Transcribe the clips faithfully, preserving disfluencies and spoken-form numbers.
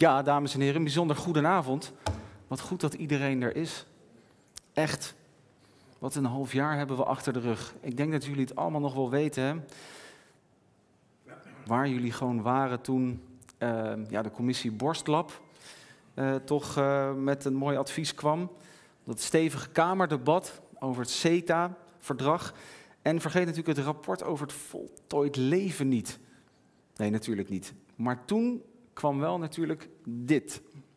Ja, dames en heren, een bijzonder goedenavond. Wat goed dat iedereen er is. Echt. Wat een half jaar hebben we achter de rug. Ik denk dat jullie het allemaal nog wel weten, hè? Waar jullie gewoon waren toen uh, ja, de commissie Borstlab uh, toch uh, met een mooi advies kwam. Dat stevige Kamerdebat over het CETA-verdrag. En vergeet natuurlijk het rapport over het voltooid leven niet. Nee, natuurlijk niet. Maar toen kwam wel natuurlijk dit.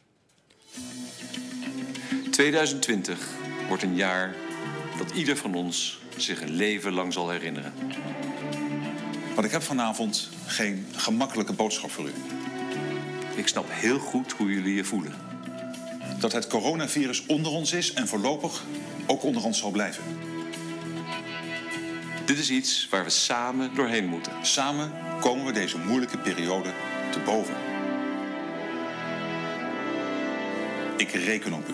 tweeduizend twintig wordt een jaar dat ieder van ons zich een leven lang zal herinneren. Want ik heb vanavond geen gemakkelijke boodschap voor u. Ik snap heel goed hoe jullie je voelen. Dat het coronavirus onder ons is en voorlopig ook onder ons zal blijven. Dit is iets waar we samen doorheen moeten. Samen komen we deze moeilijke periode te boven. Ik reken op u.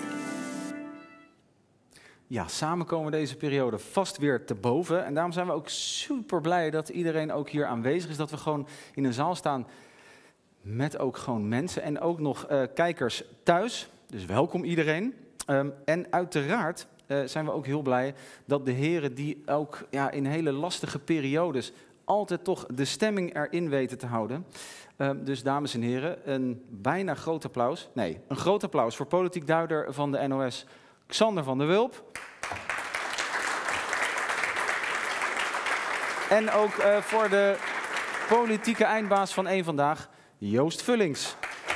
Ja, samen komen we deze periode vast weer te boven. En daarom zijn we ook super blij dat iedereen ook hier aanwezig is. Dat we gewoon in een zaal staan met ook gewoon mensen en ook nog uh, kijkers thuis. Dus welkom iedereen. Um, en uiteraard uh, zijn we ook heel blij dat de heren die ook ja, in hele lastige periodes altijd toch de stemming erin weten te houden. Um, dus dames en heren, een bijna groot applaus. Nee, een groot applaus voor politiek duider van de N O S, Xander van der Wulp. En ook uh, voor de politieke eindbaas van één Vandaag, Joost Vullings.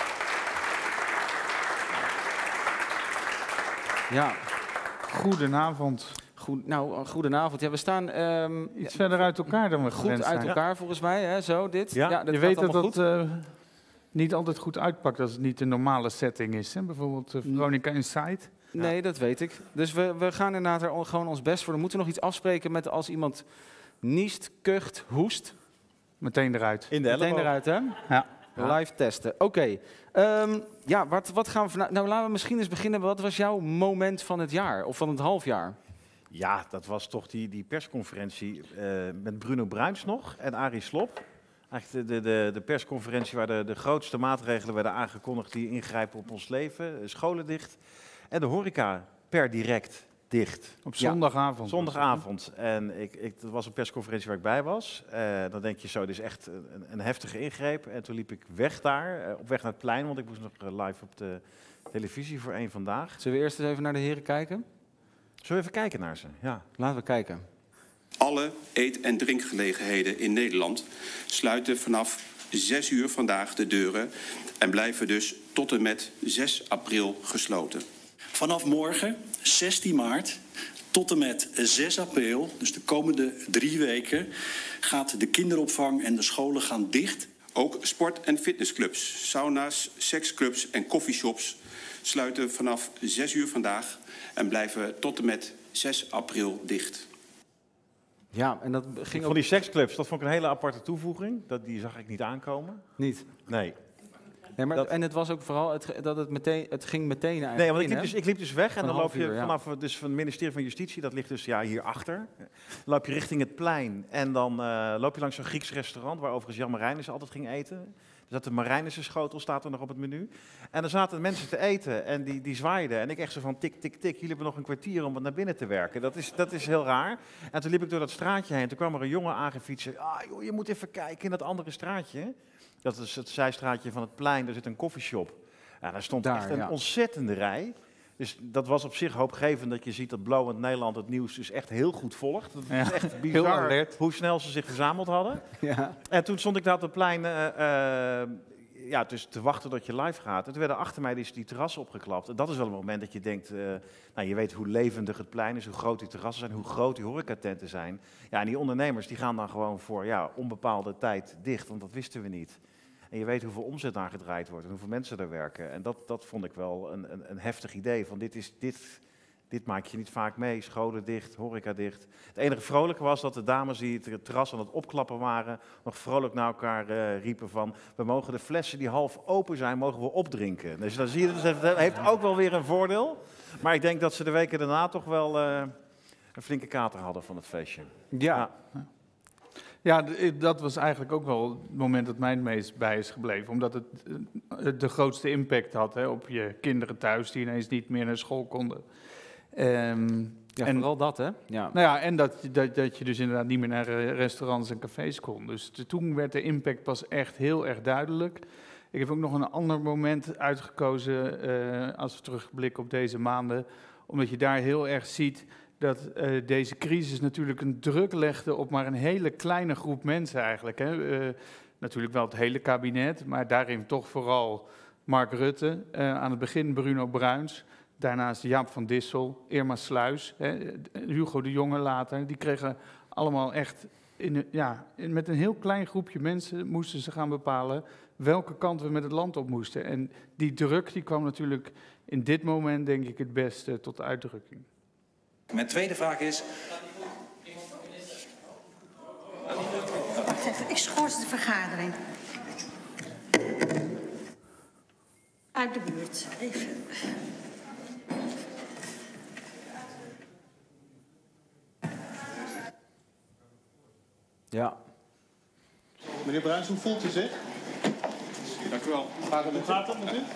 Ja. Goedenavond. Goed, nou, goedenavond. Ja, we staan um, iets ja, verder uit elkaar dan we goed gewend zijn. uit elkaar ja. volgens mij, hè? Zo, dit. Ja, ja dit je weet dat dat dat uh, niet altijd goed uitpakt als het niet de normale setting is. Hè? Bijvoorbeeld uh, Veronica Inside. Nee, ja. dat weet ik. Dus we, we gaan inderdaad er gewoon ons best voor. Dan moeten we nog iets afspreken met als iemand niest, kucht, hoest. Meteen eruit. In de Meteen eruit, hè? Ja. Live testen. Oké. Okay. Um, ja, wat, wat gaan we vanavond... Nou, laten we misschien eens beginnen. Wat was jouw moment van het jaar? Of van het halfjaar? Ja, dat was toch die, die persconferentie uh, met Bruno Bruins nog en Arie Slob. Eigenlijk de, de, de persconferentie waar de, de grootste maatregelen werden aangekondigd die ingrijpen op ons leven. Scholen dicht en de horeca per direct dicht. Op zondagavond. Ja, zondagavond. En ik, ik, dat was een persconferentie waar ik bij was. Uh, dan denk je zo, dit is echt een, een heftige ingreep. En toen liep ik weg daar, uh, op weg naar het plein, want ik moest nog uh, live op de televisie voor één Vandaag. Zullen we eerst eens even naar de heren kijken? Zullen we even kijken naar ze? Ja. Laten we kijken. Alle eet- en drinkgelegenheden in Nederland sluiten vanaf zes uur vandaag de deuren en blijven dus tot en met zes april gesloten. Vanaf morgen, zestien maart, tot en met zes april, dus de komende drie weken, gaat de kinderopvang en de scholen gaan dicht. Ook sport- en fitnessclubs, sauna's, seksclubs en coffeeshops sluiten vanaf zes uur vandaag en blijven tot en met zes april dicht. Ja, en dat ging Van die seksclubs, dat vond ik een hele aparte toevoeging. Dat, die zag ik niet aankomen. Niet? Nee. Nee, maar dat... En het was ook vooral, het, dat het, meteen, het ging meteen eigenlijk Nee, want in, ik liep, dus, ik liep dus weg en van dan loop je uur, ja. vanaf dus van het ministerie van Justitie, dat ligt dus ja, hierachter. Dan loop je richting het plein en dan uh, loop je langs zo'n Grieks restaurant, waar overigens Jan Marijnissen altijd ging eten. Dus dat de Marijnissen schotel staat er nog op het menu. En dan zaten mensen te eten en die, die zwaaiden. En ik echt zo van tik, tik, tik, jullie hebben nog een kwartier om wat naar binnen te werken. Dat is, dat is heel raar. En toen liep ik door dat straatje heen. Toen kwam er een jongen aangefietsen. Ah joh, je moet even kijken in dat andere straatje. Dat is het zijstraatje van het plein, daar zit een koffieshop. Ja, daar stond daar, echt een ja. ontzettende rij. Dus dat was op zich hoopgevend dat je ziet dat Blowend Nederland het nieuws dus echt heel goed volgt. Dat ja. is echt bizar heel hoe snel ze zich verzameld hadden. Ja. En toen stond ik daar op het plein uh, uh, ja, dus te wachten tot je live gaat. En toen werden achter mij die, die terrassen opgeklapt. En dat is wel een moment dat je denkt, uh, nou, je weet hoe levendig het plein is, hoe groot die terrassen zijn, hoe groot die horecatenten zijn. Ja, en die ondernemers die gaan dan gewoon voor ja, onbepaalde tijd dicht, want dat wisten we niet. En je weet hoeveel omzet daar gedraaid wordt en hoeveel mensen er werken. En dat, dat vond ik wel een, een, een heftig idee. Van dit, is, dit, dit maak je niet vaak mee. Scholen dicht, horeca dicht. Het enige vrolijke was dat de dames die het terras aan het opklappen waren, nog vrolijk naar elkaar uh, riepen van, we mogen de flessen die half open zijn, mogen we opdrinken. Dus dan zie je, dus het heeft ook wel weer een voordeel. Maar ik denk dat ze de weken daarna toch wel uh, een flinke kater hadden van het feestje. Ja. ja. Ja, d- dat was eigenlijk ook wel het moment dat mij het meest bij is gebleven. Omdat het uh, de grootste impact had, hè, op je kinderen thuis die ineens niet meer naar school konden. Um, Ja, en, vooral dat, hè? Ja. Nou ja, en dat, dat, dat je dus inderdaad niet meer naar uh, restaurants en cafés kon. Dus te, toen werd de impact pas echt heel erg duidelijk. Ik heb ook nog een ander moment uitgekozen uh, als we terugblikken op deze maanden. Omdat je daar heel erg ziet dat uh, deze crisis natuurlijk een druk legde op maar een hele kleine groep mensen eigenlijk. Hè. Uh, natuurlijk wel het hele kabinet, maar daarin toch vooral Mark Rutte. Uh, aan het begin Bruno Bruins. Daarnaast Jaap van Dissel, Irma Sluis, hè, Hugo de Jonge later. Die kregen allemaal echt, in, ja, in, met een heel klein groepje mensen moesten ze gaan bepalen welke kant we met het land op moesten. En die druk die kwam natuurlijk in dit moment denk ik het beste tot uitdrukking. Mijn tweede vraag is... Wacht even, ik schors de vergadering. Uit de buurt, even... Ja. Meneer Bruins, hoe voelt u zich? Dank u wel. Hoe gaat het met u?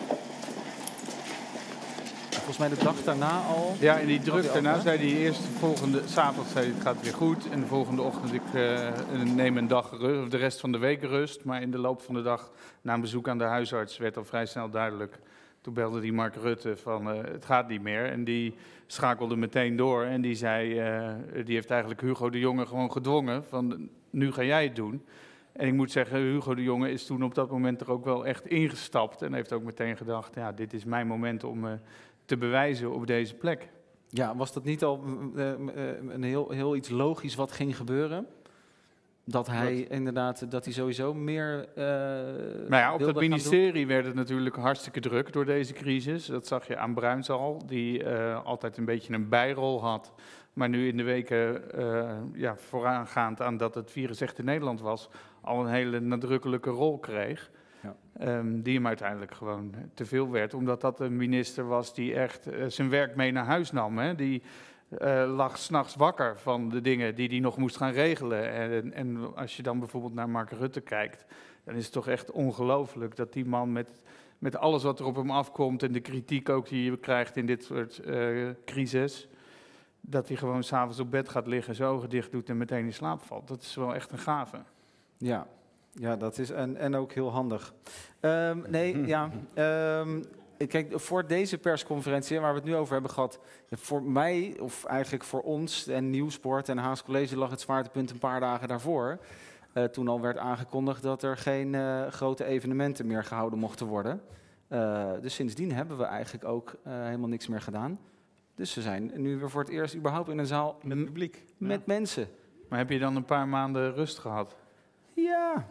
Volgens mij de dag daarna al. Ja, en die druk daarna zei hij eerst, de volgende, 's avonds zei hij het gaat weer goed. En de volgende ochtend, ik uh, neem een dag rust, of de rest van de week rust. Maar in de loop van de dag, na een bezoek aan de huisarts, werd al vrij snel duidelijk. Toen belde die Mark Rutte van, uh, het gaat niet meer. En die schakelde meteen door en die zei, uh, die heeft eigenlijk Hugo de Jonge gewoon gedwongen van, nu ga jij het doen. En ik moet zeggen, Hugo de Jonge is toen op dat moment er ook wel echt ingestapt. En heeft ook meteen gedacht, ja, dit is mijn moment om uh, te bewijzen op deze plek. Ja, was dat niet al uh, uh, een heel, heel iets logisch wat ging gebeuren? Dat hij dat, inderdaad, dat hij sowieso meer... Uh, nou ja, op het ministerie werd het natuurlijk hartstikke druk door deze crisis. Dat zag je aan Bruins al, die uh, altijd een beetje een bijrol had. Maar nu in de weken uh, ja, vooraangaand aan dat het virus echt in Nederland was, al een hele nadrukkelijke rol kreeg. Ja. Um, die hem uiteindelijk gewoon te veel werd. Omdat dat een minister was die echt uh, zijn werk mee naar huis nam. Hè? Die uh, lag 's nachts wakker van de dingen die hij nog moest gaan regelen. En, en als je dan bijvoorbeeld naar Mark Rutte kijkt, dan is het toch echt ongelooflijk dat die man met, met alles wat er op hem afkomt en de kritiek ook die je krijgt in dit soort uh, crisis, dat hij gewoon 's avonds op bed gaat liggen, zijn ogen dicht doet en meteen in slaap valt. Dat is wel echt een gave. Ja, ja dat is en, en ook heel handig. Um, nee, ja. Um, kijk, voor deze persconferentie waar we het nu over hebben gehad, voor mij, of eigenlijk voor ons en Nieuwsport en Haags College lag het zwaartepunt een paar dagen daarvoor. Uh, toen al werd aangekondigd dat er geen uh, grote evenementen meer gehouden mochten worden. Uh, dus sindsdien hebben we eigenlijk ook uh, helemaal niks meer gedaan. Dus we zijn nu weer voor het eerst überhaupt in een zaal met publiek, met ja. mensen. Maar heb je dan een paar maanden rust gehad? Ja.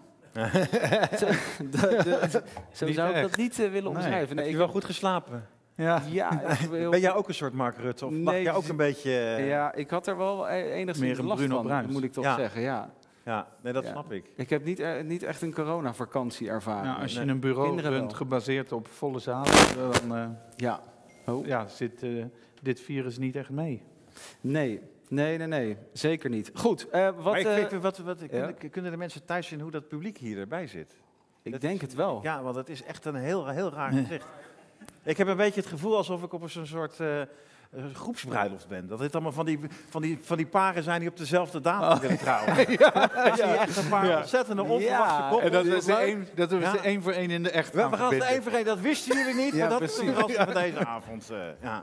zo de, de, zo niet zou ik echt. dat niet uh, willen omschrijven. Nee. Nee, heb je wel goed geslapen? Ja. ja heel... Ben jij ook een soort Mark Rutte? Of nee, mag jij ook een beetje... Uh... Ja, ik had er wel enigszins last Bruno van, Bruins. moet ik toch ja. zeggen. Ja. Ja, nee, dat ja. snap ik. Ik heb niet, uh, niet echt een coronavakantie ervaren. Nou, als je nee. een bureau Kinderen runt wel. gebaseerd op volle zalen, dan uh, ja. Oh. ja, zit uh, dit virus niet echt mee. Nee, nee, nee, nee. Zeker niet. Goed, uh, wat... Maar ik uh, weet, wat, wat, ja? kunnen, kunnen de mensen thuis zien hoe dat publiek hier erbij zit? Ik dat denk is, het wel. Ja, want het is echt een heel, heel raar gezicht. Ik heb een beetje het gevoel alsof ik op zo'n soort uh, uh, groepsbruiloft ben. Dat dit allemaal van die, van, die, van die paren zijn die op dezelfde datum oh. willen trouwen. ja, ja, zie je echt een paar ja. ontzettende onverwachte Ja, koppels. En dat die is ook de leuk- één, dat is Ja. de één voor één in de echt. We, we gaan het één voor één, dat wisten jullie niet, Ja, maar dat precies. is de verrassing van deze avond. Uh, ja.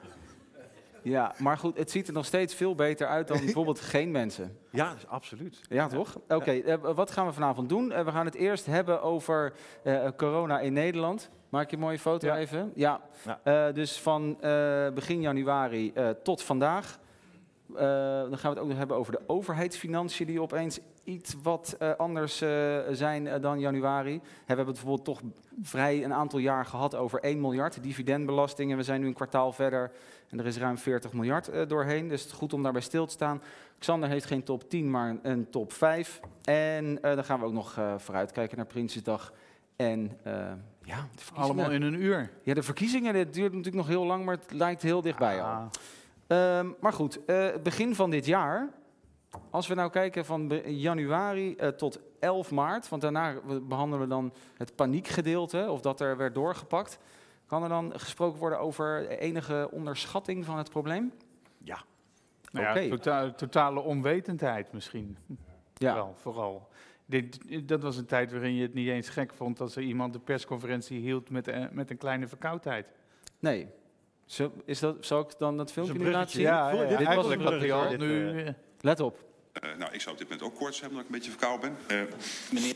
Ja, maar goed, het ziet er nog steeds veel beter uit dan bijvoorbeeld geen mensen. ja, dus absoluut. Ja, toch? Oké, okay, uh, wat gaan we vanavond doen? Uh, we gaan het eerst hebben over uh, corona in Nederland. Maak je een mooie foto Ja. even? Ja. Ja. Uh, dus van uh, begin januari uh, tot vandaag. Uh, dan gaan we het ook nog hebben over de overheidsfinanciën die opeens iets wat uh, anders uh, zijn uh, dan januari. We hebben bijvoorbeeld toch vrij een aantal jaar gehad over één miljard dividendbelasting. En we zijn nu een kwartaal verder en er is ruim veertig miljard uh, doorheen. Dus het is goed om daarbij stil te staan. Xander heeft geen top tien, maar een top vijf. En uh, dan gaan we ook nog uh, vooruitkijken naar Prinsjesdag. En uh, ja, de verkiezingen. Allemaal in een uur. Ja, de verkiezingen, dit duurt natuurlijk nog heel lang, maar het lijkt heel dichtbij Ah. al. Um, maar goed, uh, het begin van dit jaar, Als we nou kijken van be- januari uh, tot elf maart, want daarna behandelen we dan het paniekgedeelte, of dat er werd doorgepakt. Kan er dan gesproken worden over enige onderschatting van het probleem? Ja. Nou ja, Oké. tota- totale onwetendheid misschien. Ja. Wel, vooral. Dit, dat was een tijd waarin je het niet eens gek vond als er iemand de persconferentie hield met, uh, met een kleine verkoudheid. Nee. Zo, is dat, zal ik dan dat filmpje een nu laten zien? bruggetje. Ja, ja, ja. Dit was Eigenlijk het had hij al dit, nu... uh, uh, Let op. Uh, nou, ik zou op dit moment ook koorts hebben, omdat ik een beetje verkouden ben. Uh, Meneer,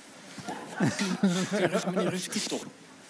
meneer Rutte, toch?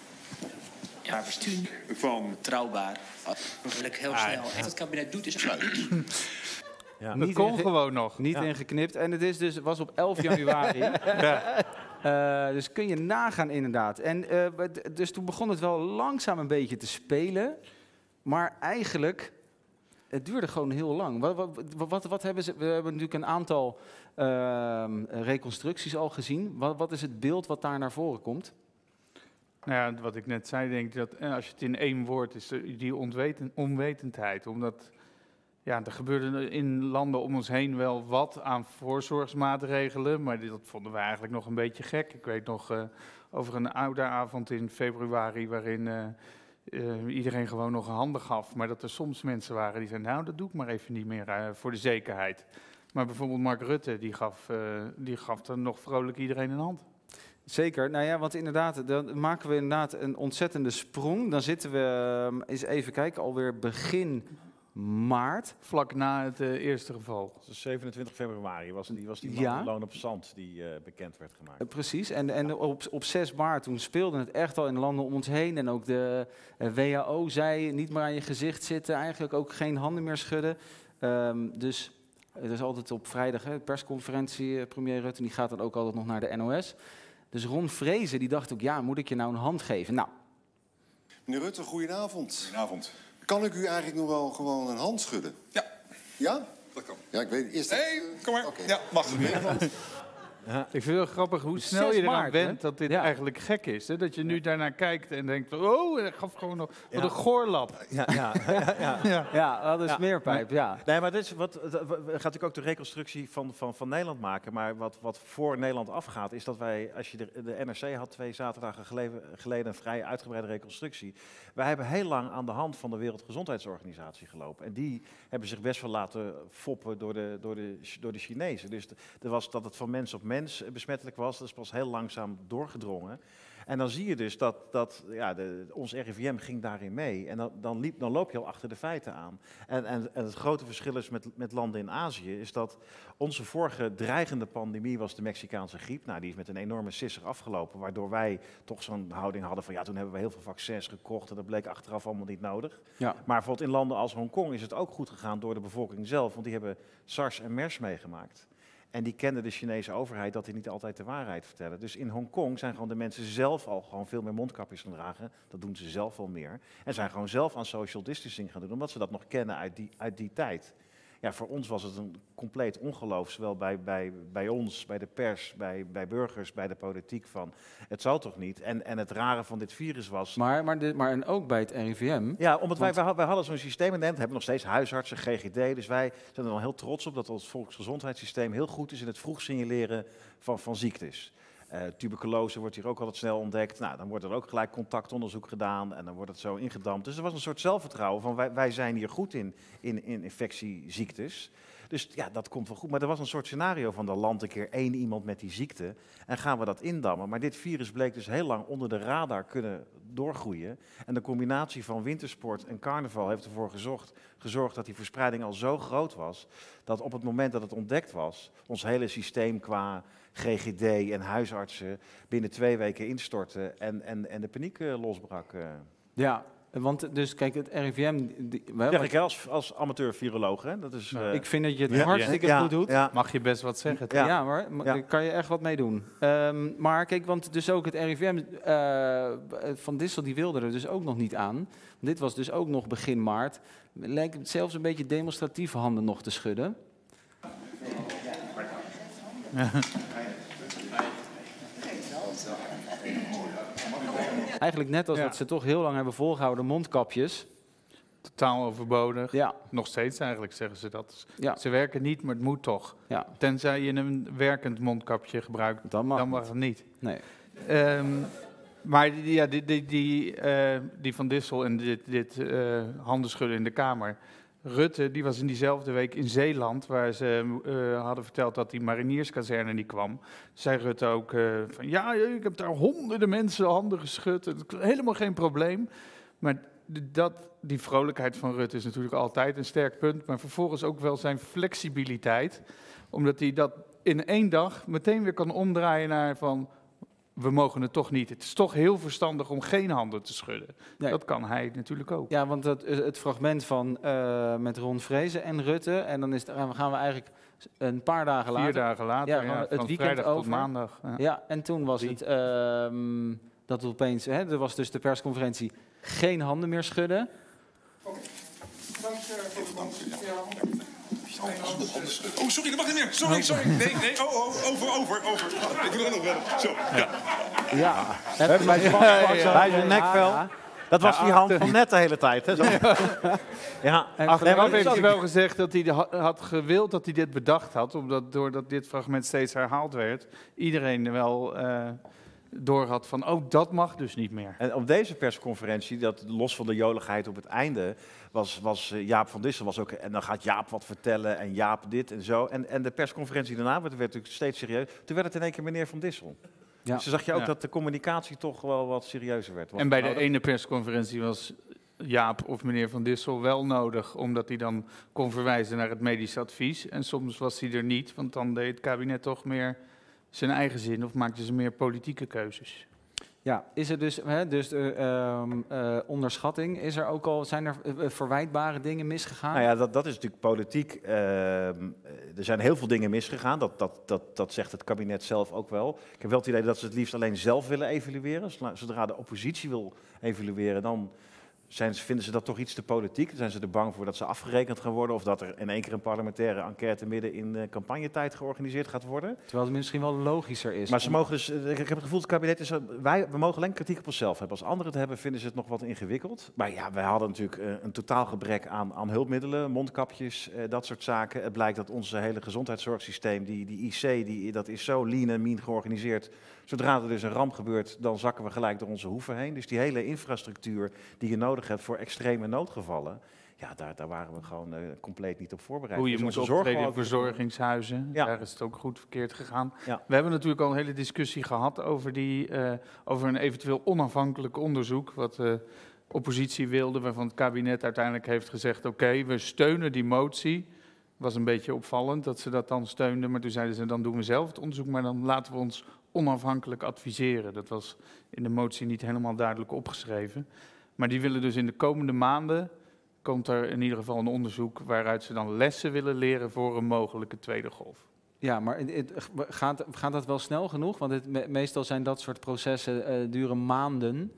Ja, bestuur. van... Betrouwbaar. Natuurlijk heel snel. Wat het kabinet doet is sluiten. Ja. dat kon inge- gewoon nog. Niet Ja. ingeknipt. En het is dus, was op elf januari. Ja. Uh, dus kun je nagaan inderdaad. En uh, d- dus toen begon het wel langzaam een beetje te spelen. Maar eigenlijk, het duurde gewoon heel lang. Wat, wat, wat, wat hebben ze? We hebben natuurlijk een aantal uh, reconstructies al gezien. Wat, wat is het beeld wat daar naar voren komt? Nou ja, wat ik net zei, denk ik dat eh, als je het in één woord is, de- die onweten, onwetendheid. Omdat ja, er gebeurde in landen om ons heen wel wat aan voorzorgsmaatregelen, maar dat vonden we eigenlijk nog een beetje gek. Ik weet nog uh, over een ouderavond in februari waarin uh, uh, iedereen gewoon nog een handen gaf, maar dat er soms mensen waren die zeiden, nou dat doe ik maar even niet meer uh, voor de zekerheid. Maar bijvoorbeeld Mark Rutte, die gaf, uh, die gaf dan nog vrolijk iedereen een hand. Zeker, nou ja, want inderdaad, dan maken we inderdaad een ontzettende sprong. Dan zitten we, uh, eens even kijken, alweer begin maart. Vlak na het uh, eerste geval. Dus zevenentwintig februari was die, was die man Ja. van loon op zand die uh, bekend werd gemaakt. Uh, precies, en, en op, op zes maart toen speelde het echt al in landen om ons heen. En ook de uh, W H O zei niet meer aan je gezicht zitten, eigenlijk ook geen handen meer schudden. Um, dus het is altijd op vrijdag, hè, persconferentie, uh, premier Rutte, die gaat dan ook altijd nog naar de N O S. Dus Ron Vrezen die dacht ook, ja, moet ik je nou een hand geven? Nou, Meneer Rutte, goedenavond. Goedenavond. Kan ik u eigenlijk nog wel gewoon een hand schudden? Ja, Ja? dat kan. Ja, ik weet eerst. Nee, kom maar. Oké. Ja, mag. Ik vind het wel grappig hoe snel zes je eraan maart, hè? bent dat dit Ja. eigenlijk gek is. Hè? Dat je nu daarnaar kijkt en denkt, oh, hij gaf gewoon nog wat een goorlap. Ja, ja, ja, ja. Ja. ja, dat is Ja. smeerpijp, ja. Nee, maar dit is wat, het- we gaan natuurlijk ook de reconstructie van, van, van Nederland maken. Maar wat, wat voor Nederland afgaat, is dat wij, als je de, de N R C had twee zaterdagen geleden, geleden een vrij uitgebreide reconstructie. Wij hebben heel lang aan de hand van de Wereldgezondheidsorganisatie gelopen. En die hebben zich best wel laten foppen door de, door de, door de Chinezen. Dus de, er was dat het van mens op mens besmettelijk was. Dat is pas heel langzaam doorgedrongen. En dan zie je dus dat, dat ja, de, ons R I V M ging daarin mee. En dan, dan, liep, dan loop je al achter de feiten aan. En, en, en het grote verschil is met, met landen in Azië, is dat onze vorige dreigende pandemie was de Mexicaanse griep. Nou, die is met een enorme sisser afgelopen, waardoor wij toch zo'n houding hadden van, ja, toen hebben we heel veel vaccins gekocht en dat bleek achteraf allemaal niet nodig. Ja. Maar bijvoorbeeld in landen als Hongkong is het ook goed gegaan door de bevolking zelf, want die hebben SARS en MERS meegemaakt. En die kenden de Chinese overheid dat die niet altijd de waarheid vertellen. Dus in Hongkong zijn gewoon de mensen zelf al gewoon veel meer mondkapjes gaan dragen. Dat doen ze zelf wel meer. En zijn gewoon zelf aan social distancing gaan doen, omdat ze dat nog kennen uit die, uit die tijd. Ja, voor ons was het een compleet ongeloof, zowel bij, bij, bij ons, bij de pers, bij, bij burgers, bij de politiek van, het zal toch niet? En, en het rare van dit virus was... Maar, maar, de, maar en ook bij het R I V M. Ja, omdat wij, Want- wij, wij hadden zo'n systeem in Nederland, hebben nog steeds huisartsen, G G D, dus wij zijn er dan heel trots op dat ons volksgezondheidssysteem heel goed is in het vroeg signaleren van, van ziektes. Uh, tuberculose wordt hier ook altijd snel ontdekt. Nou, dan wordt er ook gelijk contactonderzoek gedaan en dan wordt het zo ingedampt. Dus er was een soort zelfvertrouwen van wij, wij zijn hier goed in, in, in infectieziektes. Dus ja, dat komt wel goed. Maar er was een soort scenario van, er landt een keer één iemand met die ziekte en gaan we dat indammen. Maar dit virus bleek dus heel lang onder de radar kunnen doorgroeien. En de combinatie van wintersport en carnaval heeft ervoor gezorgd, gezorgd dat die verspreiding al zo groot was, dat op het moment dat het ontdekt was, ons hele systeem qua G G D en huisartsen binnen twee weken instortte en, en, en de paniek uh, losbrak. Uh. Ja, want dus kijk, het R I V M... Die, Ja, ik als, als amateur-viroloog, hè. Dat is, uh, ik vind dat je het Ja, hartstikke ja, goed doet. ja. Mag je best wat zeggen. Ja, Ja. maar ma- Ja. daar kan je echt wat mee doen. Um, maar kijk, want dus ook het R I V M uh, van Dissel, die wilde er dus ook nog niet aan. Dit was dus ook nog begin maart. Lijkt het zelfs een beetje demonstratief handen nog te schudden. Eigenlijk net als Ja. wat ze toch heel lang hebben volgehouden, mondkapjes. Totaal overbodig. Ja. Nog steeds eigenlijk zeggen ze dat. Ja. Ze werken niet, maar het moet toch. Ja. Tenzij je een werkend mondkapje gebruikt, Dan mag, dan mag het niet. Nee. Um, maar die, ja, die, die, die, uh, die Van Dissel en dit, dit uh, handen schudden in de Kamer. Rutte, die was in diezelfde week in Zeeland, waar ze uh, hadden verteld dat die marinierskazerne niet kwam. Zei Rutte ook uh, van, ja, ik heb daar honderden mensen handen geschud. Helemaal geen probleem. Maar dat, die vrolijkheid van Rutte is natuurlijk altijd een sterk punt, maar vervolgens ook wel zijn flexibiliteit. Omdat hij dat in één dag meteen weer kan omdraaien naar van, we mogen het toch niet. Het is toch heel verstandig om geen handen te schudden. Nee. Dat kan hij natuurlijk ook. Ja, want het, het fragment van uh, met Ron Vrezen en Rutte, en dan is het, gaan we eigenlijk een paar dagen later. Vier dagen later, ja, ja, het van weekend vrijdag over. tot maandag. Ja, ja en toen was Drie. het uh, dat het opeens, hè, er was dus de persconferentie, geen handen meer schudden. Oké. Dank voor de dank. Oh, sorry, dat mag niet meer. Sorry, sorry. Nee, nee, oh, oh, over, over, over. Ik wil er nog verder. Zo, ja. Ja. Heb je bij zijn nekvel? Dat was die hand van net de hele tijd. Hè? Zo. Ja. Achteraf heeft hij wel gezegd dat hij had gewild dat hij dit bedacht had, omdat doordat dit fragment steeds herhaald werd, iedereen wel uh, door had van, oh, dat mag dus niet meer. En op deze persconferentie, dat los van de joligheid op het einde, was, was uh, Jaap van Dissel was ook, en dan gaat Jaap wat vertellen en Jaap dit en zo. En, en de persconferentie daarna werd, werd natuurlijk steeds serieus. Toen werd het in één keer meneer Van Dissel. Ja. Dus dan zag je ook ja. dat de communicatie toch wel wat serieuzer werd. Was en bij de nodig? ene persconferentie was Jaap of meneer Van Dissel wel nodig, omdat hij dan kon verwijzen naar het medisch advies. En soms was hij er niet, want dan deed het kabinet toch meer zijn eigen zin of maakte ze meer politieke keuzes. Ja, is er dus, hè, dus de uh, uh, onderschatting, is er ook al, zijn er uh, verwijtbare dingen misgegaan? Nou ja, dat, dat is natuurlijk politiek. Uh, er zijn heel veel dingen misgegaan, dat, dat, dat, dat zegt het kabinet zelf ook wel. Ik heb wel het idee dat ze het liefst alleen zelf willen evalueren. Zodra de oppositie wil evalueren, dan zijn ze, vinden ze dat toch iets te politiek. Dan zijn ze er bang voor dat ze afgerekend gaan worden of dat er in één keer een parlementaire enquête midden in de campagnetijd georganiseerd gaat worden. Terwijl het misschien wel logischer is. Maar ze mogen dus, ik heb het gevoel, het kabinet is, wij, we mogen alleen kritiek op onszelf hebben. Als anderen het hebben, vinden ze het nog wat ingewikkeld. Maar ja, wij hadden natuurlijk uh, een totaal gebrek aan, aan hulpmiddelen, mondkapjes, uh, dat soort zaken. Het blijkt dat onze hele gezondheidszorgsysteem, die, die I C, die, dat is zo lean en mean georganiseerd. Zodra er dus een ramp gebeurt, dan zakken we gelijk door onze hoeven heen. Dus die hele infrastructuur die je nodig hebt voor extreme noodgevallen, ja, daar, daar waren we gewoon uh, compleet niet op voorbereid. Hoe je dus moet optreden in verzorgingshuizen, ja. Daar is het ook goed verkeerd gegaan. Ja. We hebben natuurlijk al een hele discussie gehad over, die, uh, over een eventueel onafhankelijk onderzoek, wat de oppositie wilde, waarvan het kabinet uiteindelijk heeft gezegd, oké, okay, we steunen die motie. Was een beetje opvallend dat ze dat dan steunden, maar toen zeiden ze, dan doen we zelf het onderzoek, maar dan laten we ons onafhankelijk adviseren. Dat was in de motie niet helemaal duidelijk opgeschreven. Maar die willen dus in de komende maanden, komt er in ieder geval een onderzoek waaruit ze dan lessen willen leren voor een mogelijke tweede golf. Ja, maar het, het, gaat, gaat dat wel snel genoeg? Want het, me, meestal zijn dat soort processen uh, duren maanden.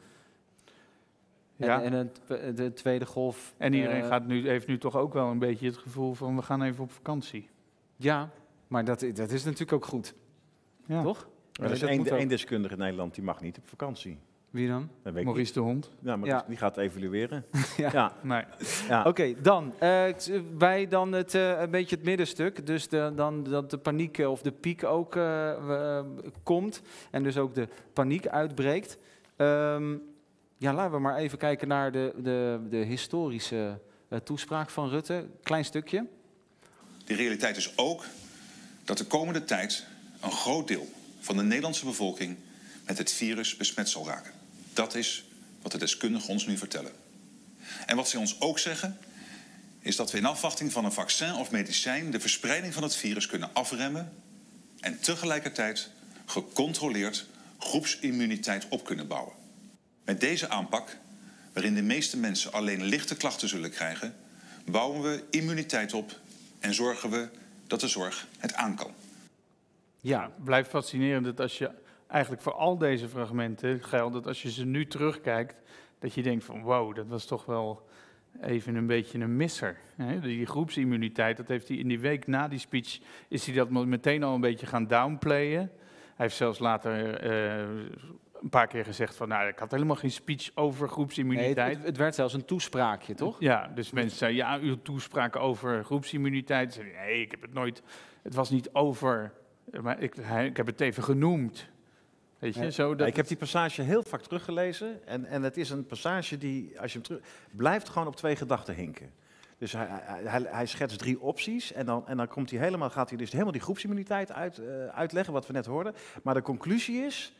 Ja. En, en het, de tweede golf... En iedereen uh, gaat nu, heeft nu toch ook wel een beetje het gevoel van we gaan even op vakantie. Ja, maar dat, dat is natuurlijk ook goed. Ja. Toch? Er is één, één deskundige in Nederland die mag niet op vakantie. Wie dan? Maurice de Hond. Ja, maar ja. Die gaat evalueren. ja. ja. Nee. ja. Oké, okay, dan uh, bij dan het, uh, een beetje het middenstuk. Dus de, dan dat de paniek of de piek ook uh, uh, komt. En dus ook de paniek uitbreekt. Um, ja, laten we maar even kijken naar de, de, de historische uh, toespraak van Rutte. Klein stukje. De realiteit is ook dat de komende tijd een groot deel van de Nederlandse bevolking met het virus besmet zal raken. Dat is wat de deskundigen ons nu vertellen. En wat ze ons ook zeggen, is dat we in afwachting van een vaccin of medicijn de verspreiding van het virus kunnen afremmen en tegelijkertijd gecontroleerd groepsimmuniteit op kunnen bouwen. Met deze aanpak, waarin de meeste mensen alleen lichte klachten zullen krijgen, bouwen we immuniteit op en zorgen we dat de zorg het aan kan. Ja, blijft fascinerend dat als je eigenlijk voor al deze fragmenten geldt dat als je ze nu terugkijkt, dat je denkt van wow, dat was toch wel even een beetje een misser. Hè? Die groepsimmuniteit, dat heeft hij in die week na die speech, is hij dat meteen al een beetje gaan downplayen. Hij heeft zelfs later uh, een paar keer gezegd van, nou, ik had helemaal geen speech over groepsimmuniteit. Nee, het, het werd zelfs een toespraakje, toch? Ja, dus mensen zeiden, ja, uw toespraak over groepsimmuniteit. Zeiden, nee, ik heb het nooit, het was niet over, maar ik, hij, ik heb het even genoemd. Weet je, Ja. zo dat Ja, ik heb die passage heel vaak teruggelezen. En, en het is een passage die, als je hem terug... blijft gewoon op twee gedachten hinken. Dus hij, hij, hij, hij schetst drie opties en dan, en dan komt hij helemaal, gaat hij dus helemaal die groepsimmuniteit uit, uh, uitleggen, wat we net hoorden. Maar de conclusie is,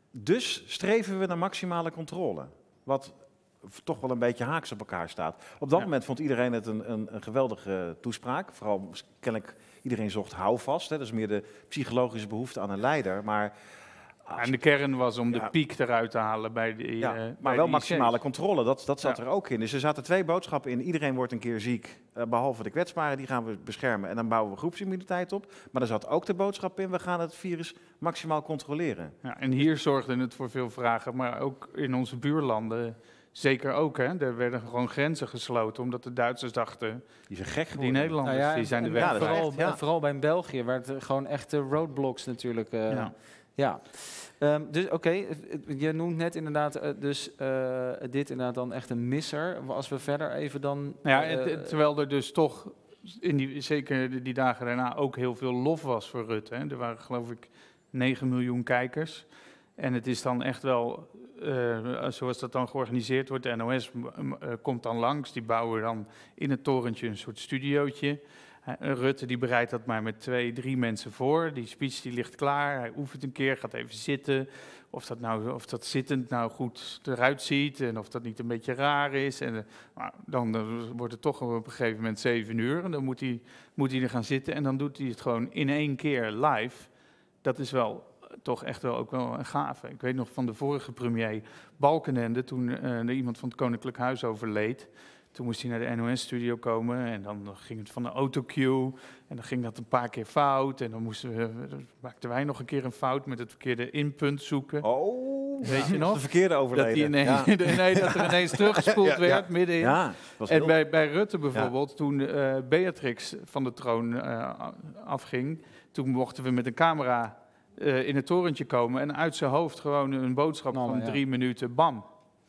dus streven we naar maximale controle. Wat toch wel een beetje haaks op elkaar staat. Op dat Ja. moment vond iedereen het een, een, een geweldige toespraak. Vooral kennelijk, iedereen zocht houvast. Hè. Dat is meer de psychologische behoefte aan een leider. Maar... En de kern was om Ja. de piek eruit te halen bij de Ja, uh, maar bij wel de maximale I C's. controle, dat, dat zat Ja. er ook in. Dus er zaten twee boodschappen in. Iedereen wordt een keer ziek, uh, behalve de kwetsbaren, die gaan we beschermen. En dan bouwen we groepsimmuniteit op. Maar er zat ook de boodschap in, we gaan het virus maximaal controleren. Ja, en hier zorgde het voor veel vragen, maar ook in onze buurlanden zeker ook. Hè. Er werden gewoon grenzen gesloten, omdat de Duitsers dachten, Die zijn gek die geworden. Nederlanders Nou ja, die zijn de en- weg. Ja, dat is vooral, echt, ja. vooral bij België werd er gewoon echt uh, roadblocks natuurlijk. Uh, Ja. ja. Um, dus oké, okay, je noemt net inderdaad uh, dus uh, dit inderdaad dan echt een misser. Als we verder even dan... Ja, uh, het- het- terwijl er dus toch, in die, zeker die- die dagen daarna, ook heel veel lof was voor Rutte. Hè. Er waren geloof ik negen miljoen kijkers. En het is dan echt wel, uh, zoals dat dan georganiseerd wordt, de N O S m- m- uh, komt dan langs. Die bouwen dan in het torentje een soort studiootje. Uh, Rutte die bereidt dat maar met twee, drie mensen voor. Die speech die ligt klaar, hij oefent een keer, gaat even zitten. Of dat, nou, of dat zittend nou goed eruit ziet en of dat niet een beetje raar is. En, uh, maar dan uh, wordt het toch op een gegeven moment zeven uur en dan moet hij, moet hij er gaan zitten. En dan doet hij het gewoon in één keer live. Dat is wel toch echt wel ook wel een gave. Ik weet nog van de vorige premier Balkenende, toen uh, er iemand van het Koninklijk Huis overleed. Toen moest hij naar de N O S-studio komen en dan ging het van de autocue. En dan ging dat een paar keer fout. En dan moesten we, dan maakten wij nog een keer een fout met het verkeerde inpunt zoeken. Oh, Weet je ja, nog? de verkeerde Dat, overleden. die ineens, Ja. nee, dat er ineens teruggespoeld Ja, ja. werd, middenin. Ja, was En heel- bij, bij Rutte bijvoorbeeld, toen uh, Beatrix van de troon uh, afging, toen mochten we met een camera uh, in het torentje komen en uit zijn hoofd gewoon een boodschap Nou, van ja. drie minuten, bam.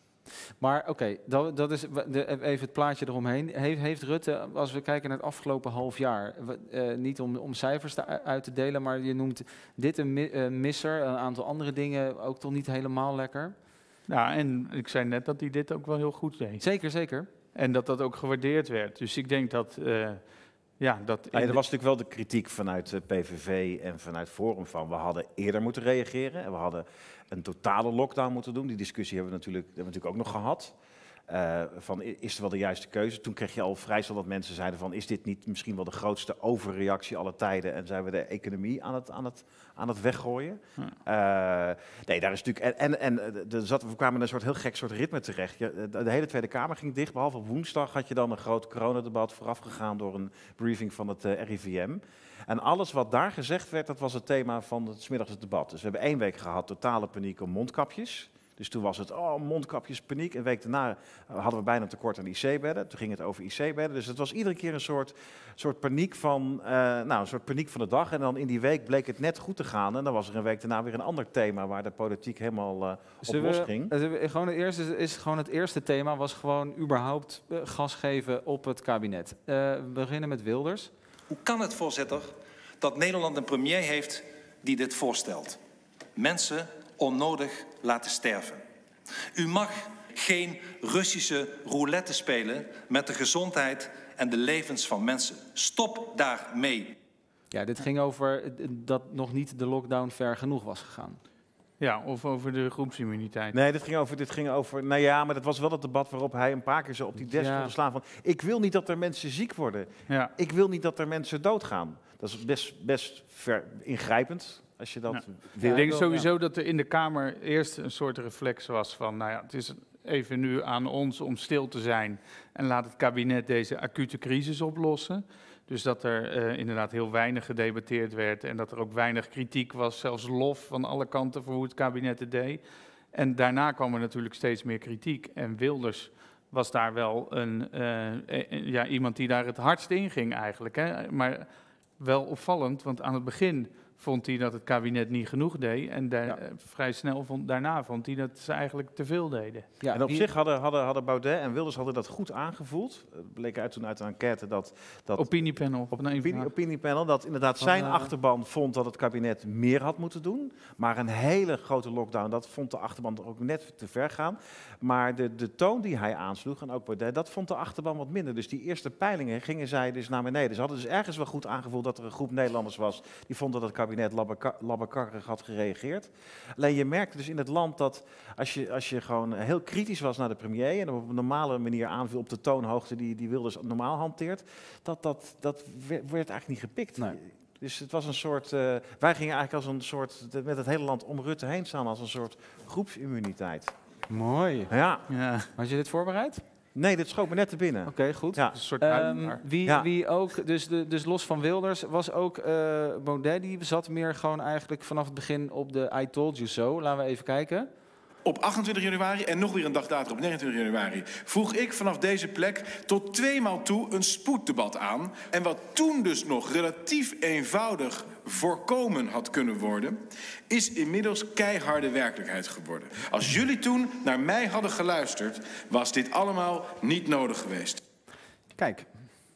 Maar oké, okay, dat, dat is w- de, even het plaatje eromheen. Heeft, heeft Rutte, als we kijken naar het afgelopen half jaar, w- uh, niet om, om cijfers te, uit te delen, maar je noemt dit een mi- uh, misser, een aantal andere dingen ook toch niet helemaal lekker? Ja, en ik zei net dat hij dit ook wel heel goed deed. Zeker, zeker. En dat dat ook gewaardeerd werd. Dus ik denk dat, uh, ja, dat... Ja, er was natuurlijk wel de kritiek vanuit de P V V en vanuit Forum van, we hadden eerder moeten reageren en we hadden een totale lockdown moeten doen. Die discussie hebben we natuurlijk, hebben we natuurlijk ook nog gehad. Uh, van, is het wel de juiste keuze? Toen kreeg je al vrij snel dat mensen zeiden van, is dit niet misschien wel de grootste overreactie aller tijden? En zijn we de economie aan het, aan het, aan het weggooien? Hm. Uh, nee, daar is natuurlijk... En, en, en de, zat, we kwamen in een soort heel gek soort ritme terecht. Je, de, de hele Tweede Kamer ging dicht, behalve op woensdag had je dan een groot coronadebat voorafgegaan door een briefing van het uh, R I V M. En alles wat daar gezegd werd, dat was het thema van het 's middags het debat. Dus we hebben één week gehad totale paniek om mondkapjes. Dus toen was het, oh, mondkapjes, paniek. Een week daarna hadden we bijna tekort aan I C-bedden. Toen ging het over I C-bedden. Dus het was iedere keer een soort, soort paniek van, uh, nou, een soort paniek van de dag. En dan in die week bleek het net goed te gaan. En dan was er een week daarna weer een ander thema waar de politiek helemaal uh, op los ging. We, gewoon het eerste, is gewoon het eerste thema was gewoon überhaupt uh, gas geven op het kabinet. Uh, we beginnen met Wilders. Hoe kan het, voorzitter, dat Nederland een premier heeft die dit voorstelt? Mensen onnodig laten sterven. U mag geen Russische roulette spelen met de gezondheid en de levens van mensen. Stop daarmee. Ja, dit ging over dat nog niet de lockdown ver genoeg was gegaan. Ja, of over de groepsimmuniteit. Nee, dit ging over, dit ging over, nou ja, maar dat was wel het debat waarop hij een paar keer zo op die desk Ja. wilde slaan van, ik wil niet dat er mensen ziek worden. Ja. Ik wil niet dat er mensen doodgaan. Dat is best, best ver, ingrijpend. Als je dat Ja. wil. Ik denk sowieso dat er in de Kamer eerst een soort reflex was van, nou ja, het is even nu aan ons om stil te zijn en laat het kabinet deze acute crisis oplossen. Dus dat er uh, inderdaad heel weinig gedebatteerd werd en dat er ook weinig kritiek was, zelfs lof van alle kanten voor hoe het kabinet het deed. En daarna kwam er natuurlijk steeds meer kritiek en Wilders was daar wel een, uh, ja, iemand die daar het hardst in ging eigenlijk. Hè? Maar wel opvallend, want aan het begin vond hij dat het kabinet niet genoeg deed. En daar, Ja. uh, vrij snel vond, daarna vond hij dat ze eigenlijk te veel deden. Ja, en op wie- zich hadden, hadden, hadden Baudet en Wilders hadden dat goed aangevoeld. Het bleek uit toen uit een enquête dat... dat Opiniepanel. op Nee, een opinie, opiniepanel dat inderdaad Van, zijn uh, achterban vond dat het kabinet meer had moeten doen. Maar een hele grote lockdown, dat vond de achterban ook net te ver gaan. Maar de, de toon die hij aansloeg, en ook Baudet, dat vond de achterban wat minder. Dus die eerste peilingen gingen zij dus naar beneden. Ze hadden dus ergens wel goed aangevoeld dat er een groep Nederlanders was die vonden dat het kabinet labbeka- labbekarrig had gereageerd. Alleen je merkte dus in het land dat als je, als je gewoon heel kritisch was naar de premier en op een normale manier aanviel op de toonhoogte die, die Wilders normaal hanteert, dat, dat, dat werd eigenlijk niet gepikt. Nee. Dus het was een soort, uh, wij gingen eigenlijk als een soort, de, met het hele land om Rutte heen staan als een soort groepsimmuniteit. Mooi. Ja. Ja. Had je dit voorbereid? Nee, dit schoot me net te binnen. Oké, goed. Ja. Een soort Ehm, uitbaar. wie, Ja. wie ook, dus, de, dus los van Wilders, was ook uh, Baudet, die zat meer gewoon eigenlijk vanaf het begin op de I told you so. Laten we even kijken. Op achtentwintig januari en nog weer een dag later op negenentwintig januari vroeg ik vanaf deze plek tot tweemaal toe een spoeddebat aan. En wat toen dus nog relatief eenvoudig voorkomen had kunnen worden, is inmiddels keiharde werkelijkheid geworden. Als jullie toen naar mij hadden geluisterd, was dit allemaal niet nodig geweest. Kijk.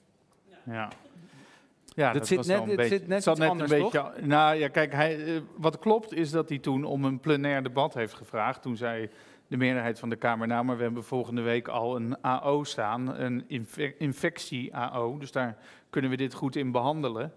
Ja. Ja, Dit dat zit was net- wel een dit beetje, zit net zat iets net anders, een beetje. Nou ja, kijk, hij, eh, wat klopt is dat hij toen om een plenair debat heeft gevraagd. Toen zei de meerderheid van de Kamer, nou, maar we hebben volgende week al een A O staan, een infe- infectie-A O. Dus daar kunnen we dit goed in behandelen.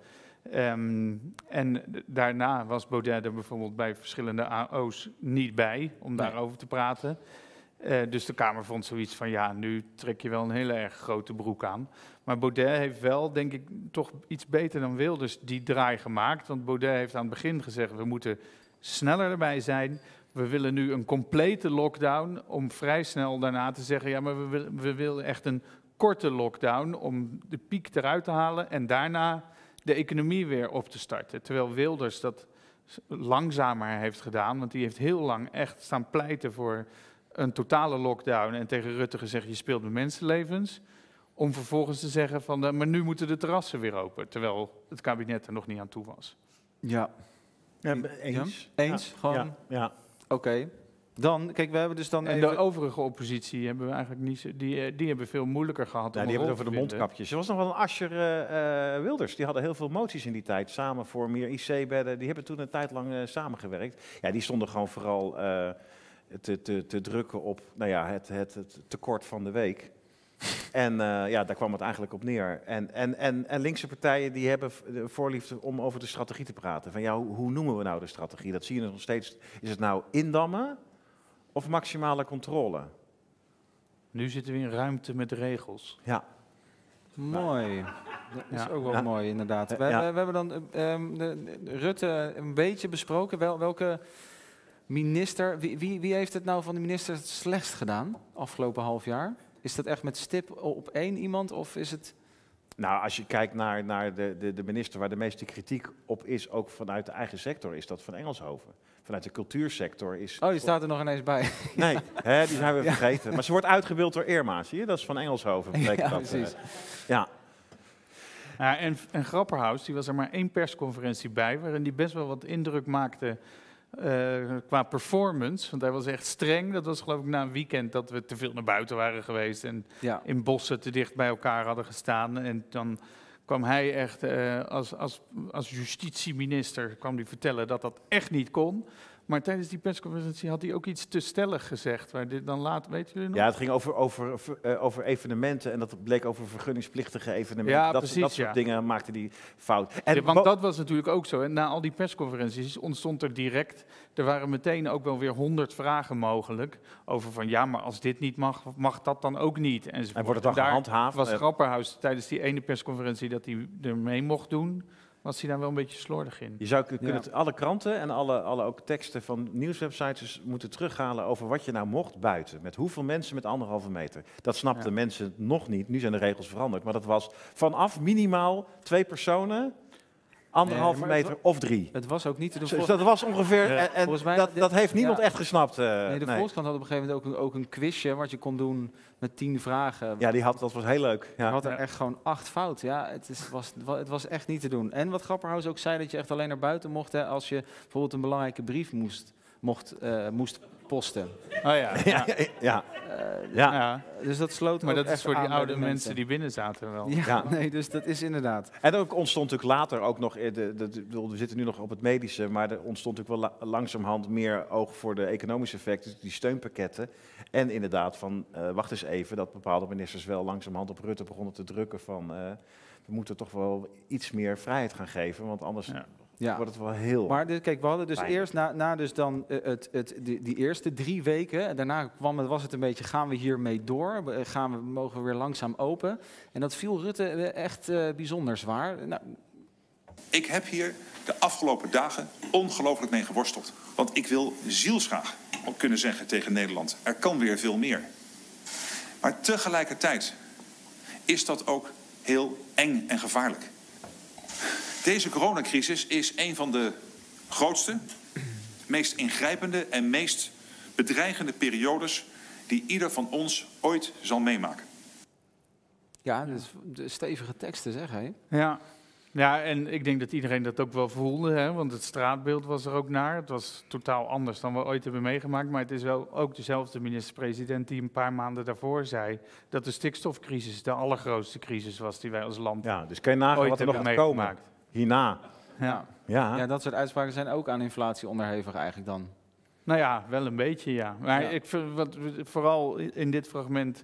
Um, en daarna was Baudet er bijvoorbeeld bij verschillende A O's niet bij om Nee. daarover te praten. Uh, dus de Kamer vond zoiets van, ja, nu trek je wel een hele erg grote broek aan. Maar Baudet heeft wel, denk ik, toch iets beter dan Wilders die draai gemaakt. Want Baudet heeft aan het begin gezegd, we moeten sneller erbij zijn. We willen nu een complete lockdown om vrij snel daarna te zeggen, ja, maar we willen, we willen echt een korte lockdown om de piek eruit te halen en daarna de economie weer op te starten. Terwijl Wilders dat langzamer heeft gedaan, want die heeft heel lang echt staan pleiten voor een totale lockdown en tegen Rutte gezegd, je speelt met mensenlevens. Om vervolgens te zeggen van, uh, maar nu moeten de terrassen weer open. Terwijl het kabinet er nog niet aan toe was. Ja. Ja, eens. Ja? Eens? Ja. Gewoon? Ja. Ja. Oké. Okay. Dan, kijk, we hebben dus dan En even... de overige oppositie hebben we eigenlijk niet, zo- die, die hebben veel moeilijker gehad. Ja, om die een hebben het rol over de te vinden. mondkapjes. Er was nog wel een Asscher uh, uh, Wilders. Die hadden heel veel moties in die tijd. Samen voor meer I C-bedden. Die hebben toen een tijd lang uh, samengewerkt. Ja, die stonden gewoon vooral uh, te, te, te drukken op nou ja, het, het, het tekort van de week. En uh, ja, daar kwam het eigenlijk op neer. En, en, en, en linkse partijen die hebben de voorliefde om over de strategie te praten. Van ja, hoe, hoe noemen we nou de strategie? Dat zie je nog steeds. Is het nou indammen of maximale controle? Nu zitten we in ruimte met regels. Ja. Mooi. Dat is Ja. ook wel Ja. mooi, inderdaad. We, Ja. we, we hebben dan uh, um, de, de Rutte een beetje besproken. Wel, welke minister, wie, wie, wie heeft het nou van de ministers het slechtst gedaan afgelopen half jaar? Is dat echt met stip op één iemand of is het... Nou, als je kijkt naar, naar de, de, de minister waar de meeste kritiek op is, ook vanuit de eigen sector, is dat van Engelshoven. Vanuit de cultuursector is... Oh, die staat er nog ineens bij. Nee, hè, die zijn we Ja. vergeten. Maar ze wordt uitgebeeld door Irma, zie je? Dat is van Engelshoven. Ja, dat, precies. Uh, ja. Ja, en, en Grapperhaus, die was er maar één persconferentie bij, waarin die best wel wat indruk maakte uh, qua performance. Want hij was echt streng. Dat was geloof ik na een weekend dat we te veel naar buiten waren geweest en Ja. in bossen te dicht bij elkaar hadden gestaan. En dan kwam hij echt uh, als, als, als justitieminister kwam die vertellen dat dat echt niet kon. Maar tijdens die persconferentie had hij ook iets te stellig gezegd. Waar dit dan later, weet jullie nog? Ja, het ging over, over, uh, over evenementen en dat bleek over vergunningsplichtige evenementen. Ja, dat, precies, dat soort ja. dingen maakte die fout. En Ja, want dat was natuurlijk ook zo. Hè. Na al die persconferenties ontstond er direct... Er waren meteen ook wel weer honderd vragen mogelijk. Over van ja, maar als dit niet mag, mag dat dan ook niet. En, En wordt het dan daar gehandhaafd? was Eh, Grapperhaus tijdens die ene persconferentie dat hij er mee mocht doen... was hij daar wel een beetje slordig in. Je zou k- kunnen Ja. het, alle kranten en alle, alle ook teksten van nieuwswebsites moeten terughalen over wat je nou mocht buiten. Met hoeveel mensen met anderhalve meter. Dat snapten Ja. mensen nog niet. Nu zijn de regels veranderd. Maar dat was vanaf minimaal twee personen Anderhalve Nee, maar het meter wa- of drie. Het was ook niet te doen. Dus Vol- dat was ongeveer, Ja. en, en Volgens mij- dat, dat heeft niemand Ja. echt gesnapt. eh, Nee, de nee. Volkskrant had op een gegeven moment ook een, ook een quizje wat je kon doen met tien vragen. Ja, die had, dat was heel leuk. Je Ja. had er echt gewoon acht fout. Ja, het, is, was, het was echt niet te doen. En wat Grapperhaus ook zei, dat je echt alleen naar buiten mocht hè, als je bijvoorbeeld een belangrijke brief moest, mocht, eh, moest posten. Oh ja, ja. Ja, ja. Eh, Ja. ja. Dus dat sloot Maar ook dat is echt voor die aan bij oude de mensen die binnen zaten wel. Ja, Ja. nee, dus dat is inderdaad. En ook ontstond natuurlijk later ook nog, eh, de, de, de, we zitten nu nog op het medische, maar er ontstond natuurlijk wel la- langzamerhand meer oog voor de economische effecten, die steunpakketten. En inderdaad van, uh, wacht eens even, dat bepaalde ministers wel langzamerhand op Rutte begonnen te drukken van, uh, we moeten toch wel iets meer vrijheid gaan geven, want anders Ja. Ja. wordt het wel heel... Maar dit, kijk, we hadden dus Pijnlijk. eerst na, na dus dan eh, het, het, die, die eerste drie weken. En daarna kwam het, was het een beetje, gaan we hiermee door? We- Gaan we, mogen we weer langzaam open? En dat viel Rutte eh, echt eh, bijzonder zwaar. Nou, Ik heb hier de afgelopen dagen ongelooflijk mee geworsteld. Want ik wil zielsgraag ook kunnen zeggen tegen Nederland, er kan weer veel meer. Maar tegelijkertijd is dat ook heel eng en gevaarlijk. Deze coronacrisis is een van de grootste, meest ingrijpende en meest bedreigende periodes die ieder van ons ooit zal meemaken. ja, dus de stevige teksten zeg hé. Ja. Ja, en ik denk dat iedereen dat ook wel voelde, hè, want het straatbeeld was er ook naar. Het was totaal anders dan we ooit hebben meegemaakt, maar het is wel ook dezelfde minister-president die een paar maanden daarvoor zei dat de stikstofcrisis de allergrootste crisis was die wij als land Ja, dus kan je nagaan ooit wat er nog hebben gaat komen meegemaakt. hierna. Ja. Ja. Ja, dat soort uitspraken zijn ook aan inflatie onderhevig eigenlijk dan. Nou ja, wel een beetje, ja. Maar Ja. ik vind wat vooral in dit fragment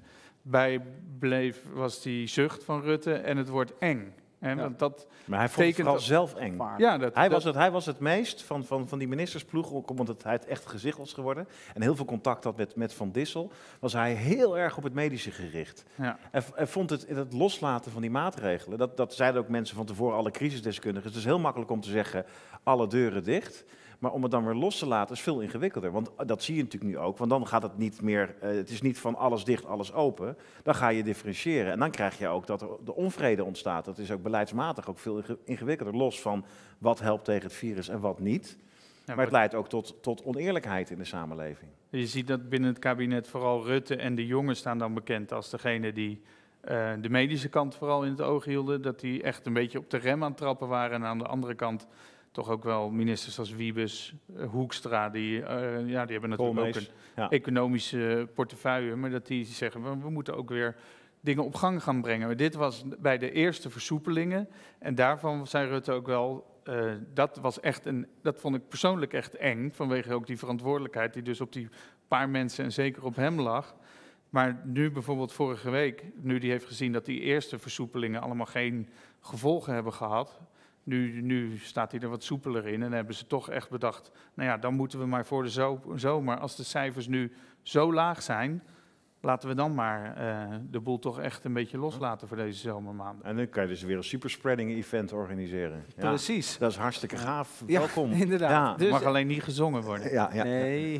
bijbleef, was die zucht van Rutte en het woord eng. En Ja. want dat Maar hij vond het tekent vooral dat- zelf eng. Ja, dat, Hij dat- was, het, hij was het meest van, van, van die ministersploeg, ook omdat hij het echt gezicht was geworden. En heel veel contact had met, met Van Dissel. Was hij heel erg op het medische gericht. Ja. En, en vond het, het loslaten van die maatregelen, dat, dat zeiden ook mensen van tevoren, alle crisisdeskundigen. Het is heel makkelijk om te zeggen, alle deuren dicht. Maar om het dan weer los te laten is veel ingewikkelder. Want dat zie je natuurlijk nu ook. Want dan gaat het niet meer, uh, het is niet van alles dicht, alles open. Dan ga je differentiëren. En dan krijg je ook dat er de onvrede ontstaat. Dat is ook beleidsmatig ook veel inge- ingewikkelder. Los van wat helpt tegen het virus en wat niet. Ja, Maar het leidt ook tot, tot oneerlijkheid in de samenleving. Je ziet dat binnen het kabinet vooral Rutte en de jongen staan dan bekend als degene die uh, de medische kant vooral in het oog hielden. Dat die echt een beetje op de rem aan het trappen waren. En aan de andere kant toch ook wel ministers als Wiebes, uh, Hoekstra, die, uh, ja, die hebben natuurlijk Koolmees, ook een ja. economische portefeuille. Maar dat die zeggen, we, we moeten ook weer dingen op gang gaan brengen. Maar dit was bij de eerste versoepelingen. En daarvan zei Rutte ook wel, uh, dat was echt een, dat vond ik persoonlijk echt eng. Vanwege ook die verantwoordelijkheid die dus op die paar mensen en zeker op hem lag. Maar nu bijvoorbeeld vorige week, nu die heeft gezien dat die eerste versoepelingen allemaal geen gevolgen hebben gehad. Nu, nu staat hij er wat soepeler in en hebben ze toch echt bedacht, nou ja, dan moeten we maar voor de zo- zomer, als de cijfers nu zo laag zijn, laten we dan maar uh, de boel toch echt een beetje loslaten voor deze zomermaanden. En dan kan je dus weer een superspreading event organiseren. Ja, Precies. dat is hartstikke gaaf. Ja, Welkom. inderdaad. Ja. Dus- Mag alleen niet gezongen worden. Ja, ja. Nee,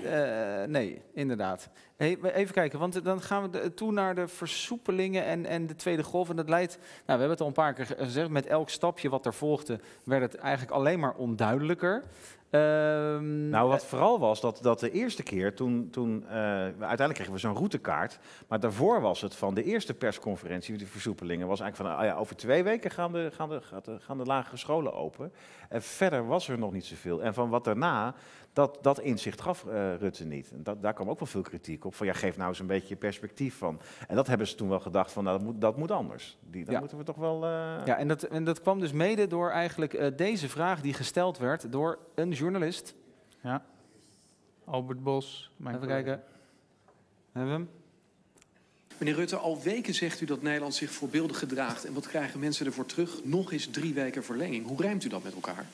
uh, nee, inderdaad. Hey, even kijken, want dan gaan we de, toe naar de versoepelingen en, en de tweede golf. En dat leidt, nou, we hebben het al een paar keer gezegd, met elk stapje wat er volgde, werd het eigenlijk alleen maar onduidelijker. Um, nou, wat vooral was, dat, dat de eerste keer, toen, toen uh, uiteindelijk kregen we zo'n routekaart, maar daarvoor was het van de eerste persconferentie, die versoepelingen, was eigenlijk van, ah ja, over twee weken gaan de, gaan, de, gaan, de, gaan de lagere scholen open. En verder was er nog niet zoveel. En van wat daarna, dat, dat inzicht gaf uh, Rutte niet. En dat, daar kwam ook wel veel kritiek op, van ja, geef nou eens een beetje perspectief van. En dat hebben ze toen wel gedacht van, nou, dat moet, dat moet anders. Die, dan ja. moeten we toch wel... Uh... Ja, en dat, en dat kwam dus mede door eigenlijk uh, deze vraag die gesteld werd door een journalist. Ja, Albert Bos. Even collega. kijken. Hebben we hem? Meneer Rutte, al weken zegt u dat Nederland zich voorbeeldig gedraagt. En wat krijgen mensen ervoor terug? Nog eens drie weken verlenging. Hoe rijmt u dat met elkaar?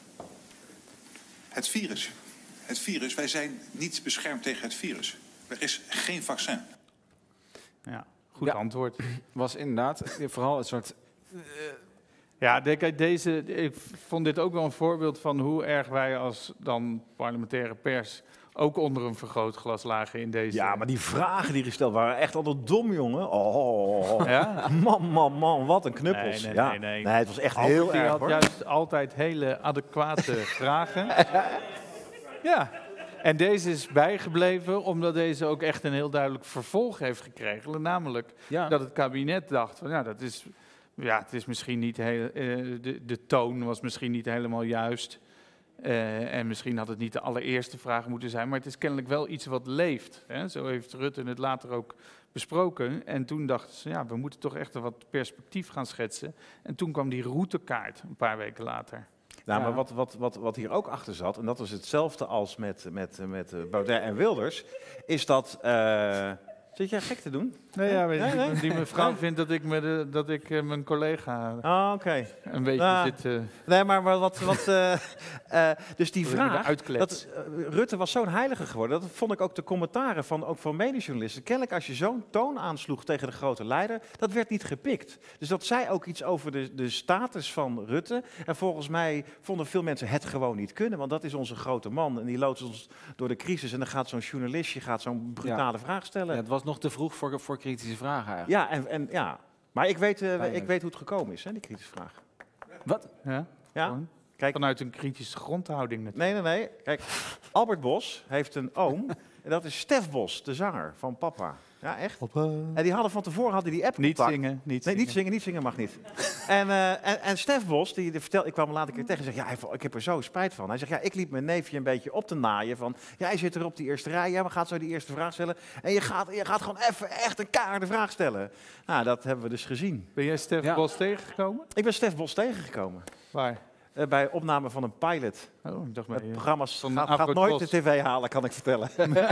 Het virus. Het virus, wij zijn niet beschermd tegen het virus. Er is geen vaccin. Ja, goed ja, antwoord. Was inderdaad vooral een soort... Uh, Ja, de, deze, ik vond dit ook wel een voorbeeld van hoe erg wij als dan parlementaire pers ook onder een vergrootglas lagen in deze... Ja, maar die vragen die gesteld waren echt altijd dom, jongen. Oh, ja? man, man, man, wat een knuppels. Nee, nee, ja. nee, nee. nee, het was echt Albert, heel die erg, had hoor. juist altijd hele adequate vragen. Ja. En deze is bijgebleven omdat deze ook echt een heel duidelijk vervolg heeft gekregen. Namelijk Ja. dat het kabinet dacht van ja, dat is, ja het is misschien niet heel, uh, de, de toon was misschien niet helemaal juist. Uh, en misschien had het niet de allereerste vraag moeten zijn, maar het is kennelijk wel iets wat leeft. Hè? Zo heeft Rutte het later ook besproken. En toen dachten ze, ja, we moeten toch echt wat perspectief gaan schetsen. En toen kwam die routekaart een paar weken later. Nou, Ja. maar wat, wat, wat, wat hier ook achter zat, en dat was hetzelfde als met, met, met uh, Baudet en Wilders, is dat... Uh, zit jij gek te doen? Nee, ja, maar Nee, nee. die, die mevrouw Nee? vindt dat ik, me de, dat ik uh, mijn collega Ah, oké. Okay. een beetje Ah. zit... Uh, Nee, maar maar wat... wat uh, uh, dus die Dat ik me vraag... eruit klets. Dat, uh, Rutte was zo'n heilige geworden. Dat vond ik ook de commentaren van, ook van mediejournalisten. Kennelijk als je zo'n toon aansloeg tegen de grote leider, dat werd niet gepikt. Dus dat zei ook iets over de, de status van Rutte. En volgens mij vonden veel mensen het gewoon niet kunnen. Want dat is onze grote man. En die loodst ons door de crisis. En dan gaat zo'n journalistje gaat zo'n brutale Ja. vraag stellen. Ja, het was nog te vroeg voor, voor kritische vragen eigenlijk. Ja, en, en, ja. maar ik weet, uh, Pijnlijk. ik weet hoe het gekomen is, hè, die kritische vraag. Wat? ja, Ja? gewoon. Kijk, Vanuit een kritische grondhouding natuurlijk. nee, nee, nee. Kijk, Albert Bos heeft een oom. En dat is Stef Bos, de zanger van Papa. Ja, echt. En die hadden van tevoren hadden die app Niet contact. zingen, niet Nee, zingen. niet zingen, niet zingen mag niet. en, uh, en, en Stef Bos, die, die vertelde, ik kwam hem later een keer tegen en zei, ja, hij- ik heb er zo spijt van. Hij zegt, ja, ik liep mijn neefje een beetje op te naaien van, ja, hij zit er op die eerste rij, ja, we gaan zo die eerste vraag stellen. En je gaat, je gaat gewoon even echt een keiharde vraag stellen. Nou, dat hebben we dus gezien. Ben jij Stef Ja. Bos tegengekomen? Ik ben Stef Bos tegengekomen. Waar? Uh, bij opname van een pilot. Oh, ik dacht Het bij je. programma's Van gaat, Afro gaat nooit de Tros. tv halen, kan ik vertellen.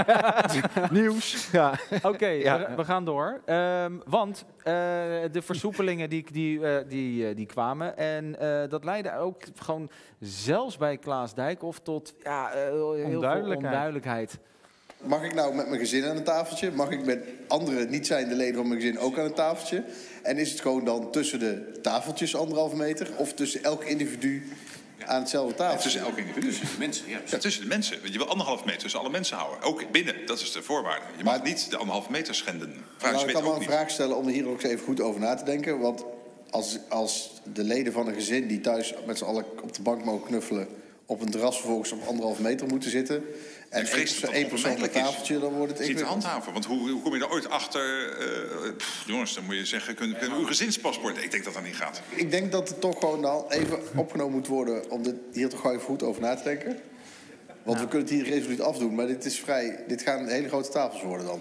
Nieuws. Ja. Oké, Ja. we, we gaan door. Ehm, want uh, de versoepelingen die, die, uh, die, uh, die kwamen. En uh, dat leidde ook gewoon zelfs bij Klaas Dijkhoff tot ja, uh, heel veel Onduidelijkheid. onduidelijkheid. Mag ik nou met mijn gezin aan een tafeltje? Mag ik met andere niet zijnde leden van mijn gezin ook aan een tafeltje? En is het gewoon dan tussen de tafeltjes anderhalve meter? Of tussen elk individu aan hetzelfde tafeltje? Tussen elk individu. Tussen de mensen, ja. ja. Tussen de mensen. Je wil anderhalve meter tussen alle mensen houden. Ook binnen, dat is de voorwaarde. Je mag Maar- niet de anderhalve meter schenden. Vraag Nou, ze ik kan weten wel ook een niet. vraag stellen om er hier ook eens even goed over na te denken. Want als, als de leden van een gezin die thuis met z'n allen op de bank mogen knuffelen, op een terras vervolgens op anderhalve meter moeten zitten. En Ik vrees dat dat één persoon per onvermijdelijk is. tafeltje, dan wordt het Is niet te ingewikkeld. handhaven. Want hoe, hoe kom je er ooit achter? Uh, pff, jongens, dan moet je zeggen, kunnen kun uw gezinspaspoort? Ik denk dat dat niet gaat. Ik denk dat het toch gewoon dan even opgenomen moet worden om dit, hier toch gewoon even goed over na te denken. Want we kunnen het hier resoluut afdoen, maar dit is vrij. Dit gaan hele grote tafels worden dan.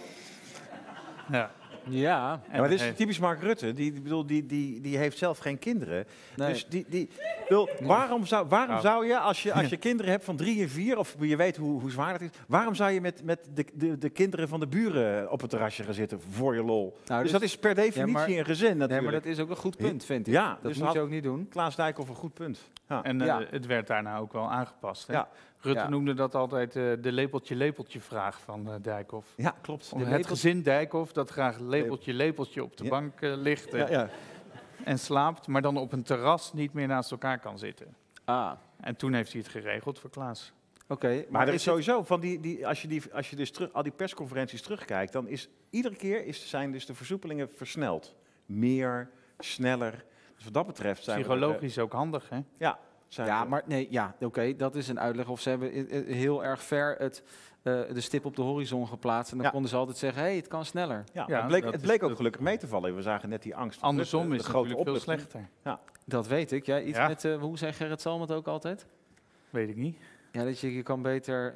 Ja. Ja. Ja, maar dit is typisch Mark Rutte. Die, die, bedoel, die, die, die heeft zelf geen kinderen. Nee. Dus die, die, bedoel, waarom zou, waarom Nou. zou je, als je, als je kinderen hebt van drie en vier, of je weet hoe, hoe zwaar dat is, waarom zou je met, met de, de, de kinderen van de buren op het terrasje gaan zitten voor je lol? Nou, dus dus- dat is per definitie Ja, maar- een gezin Nee, natuurlijk. maar dat is ook een goed punt, vind ik. Ja, dat dus moet had- je ook niet doen. Klaas Dijkhoff een goed punt. Ja. En uh, Ja. het werd daarna ook wel aangepast. Hè? Ja. Rutte Ja. noemde dat altijd uh, de lepeltje-lepeltje vraag van uh, Dijkhoff. Ja, klopt. Om De het lepel- gezin Dijkhoff dat graag lepeltje-lepeltje op de Ja. bank uh, ligt uh, Ja, ja. en slaapt, maar dan op een terras niet meer naast elkaar kan zitten. Ah, En toen heeft hij het geregeld voor Klaas. oké. Maar, Maar er is is het- sowieso, van die, die, als, je die, als je dus terug, al die persconferenties terugkijkt, dan is iedere keer is, zijn dus de versoepelingen versneld. Meer, sneller. Dus wat dat betreft zijn we er, Psychologisch ook handig, hè? eh, ja, zijn Ja, we- maar nee, ja, oké, dat is een uitleg. Of ze hebben i- i- heel erg ver het, uh, de stip op de horizon geplaatst. En dan Ja. konden ze altijd zeggen, hé, hey, het kan sneller. ja, Ja, het bleek, dat het is- bleek ook dat- gelukkig mee te vallen. We zagen net die angst. van Andersom Rutte, is de het grote natuurlijk veel opluchting. slechter. Dat weet ik, ja. Iets Ja. met, uh, hoe zei Gerrit Salm het ook altijd? Weet ik niet. Ja, dat je, je kan beter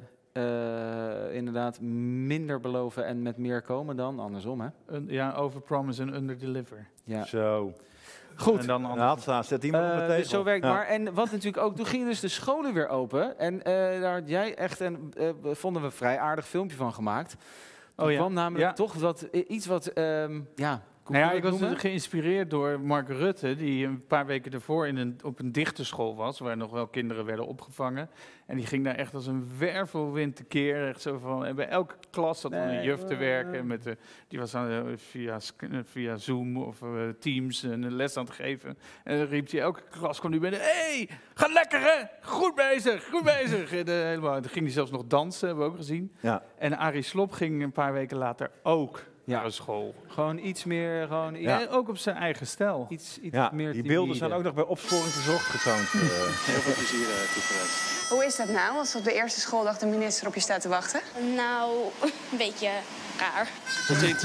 uh, inderdaad minder beloven en met meer komen dan andersom, hè? Un- ja, overpromise en underdeliver. Ja. Zo. Goed. En dan Nou, anders. had staan, zet iemand op Uh, de tegel. dus zo werkt Ja. maar. En wat natuurlijk ook, toen gingen dus de scholen weer open. En uh, daar had jij echt een, uh, vonden we een vrij aardig filmpje van gemaakt. Oh Er ja. kwam namelijk Ja. toch wat, i- iets wat, um, ja, Nou ja, ik was geïnspireerd door Mark Rutte, die een paar weken ervoor in een, op een dichterschool was, waar nog wel kinderen werden opgevangen. En die ging daar echt als een wervelwind tekeer. Echt zo van, en bij elke klas zat dan een juf te werken. Met de, die was dan uh, via, via Zoom of uh, Teams een les aan het geven. En dan riep hij, elke klas kwam nu binnen. Hé, hey, ga lekker hè! Goed bezig, goed bezig! En, uh, helemaal, dan ging hij zelfs nog dansen, hebben we ook gezien. Ja. En Arie Slob ging een paar weken later ook ja. naar school. Gewoon iets meer... Gewoon iets, ja. En ook op zijn eigen stijl. Iets, iets ja, meer die beelden zijn ook nog bij Opsporing Verzocht getoond. Uh, Heel veel plezier uh, toegewenst. Hoe is dat nou, als op de eerste schooldag de minister op je staat te wachten? Nou, een beetje raar. Tot ziens.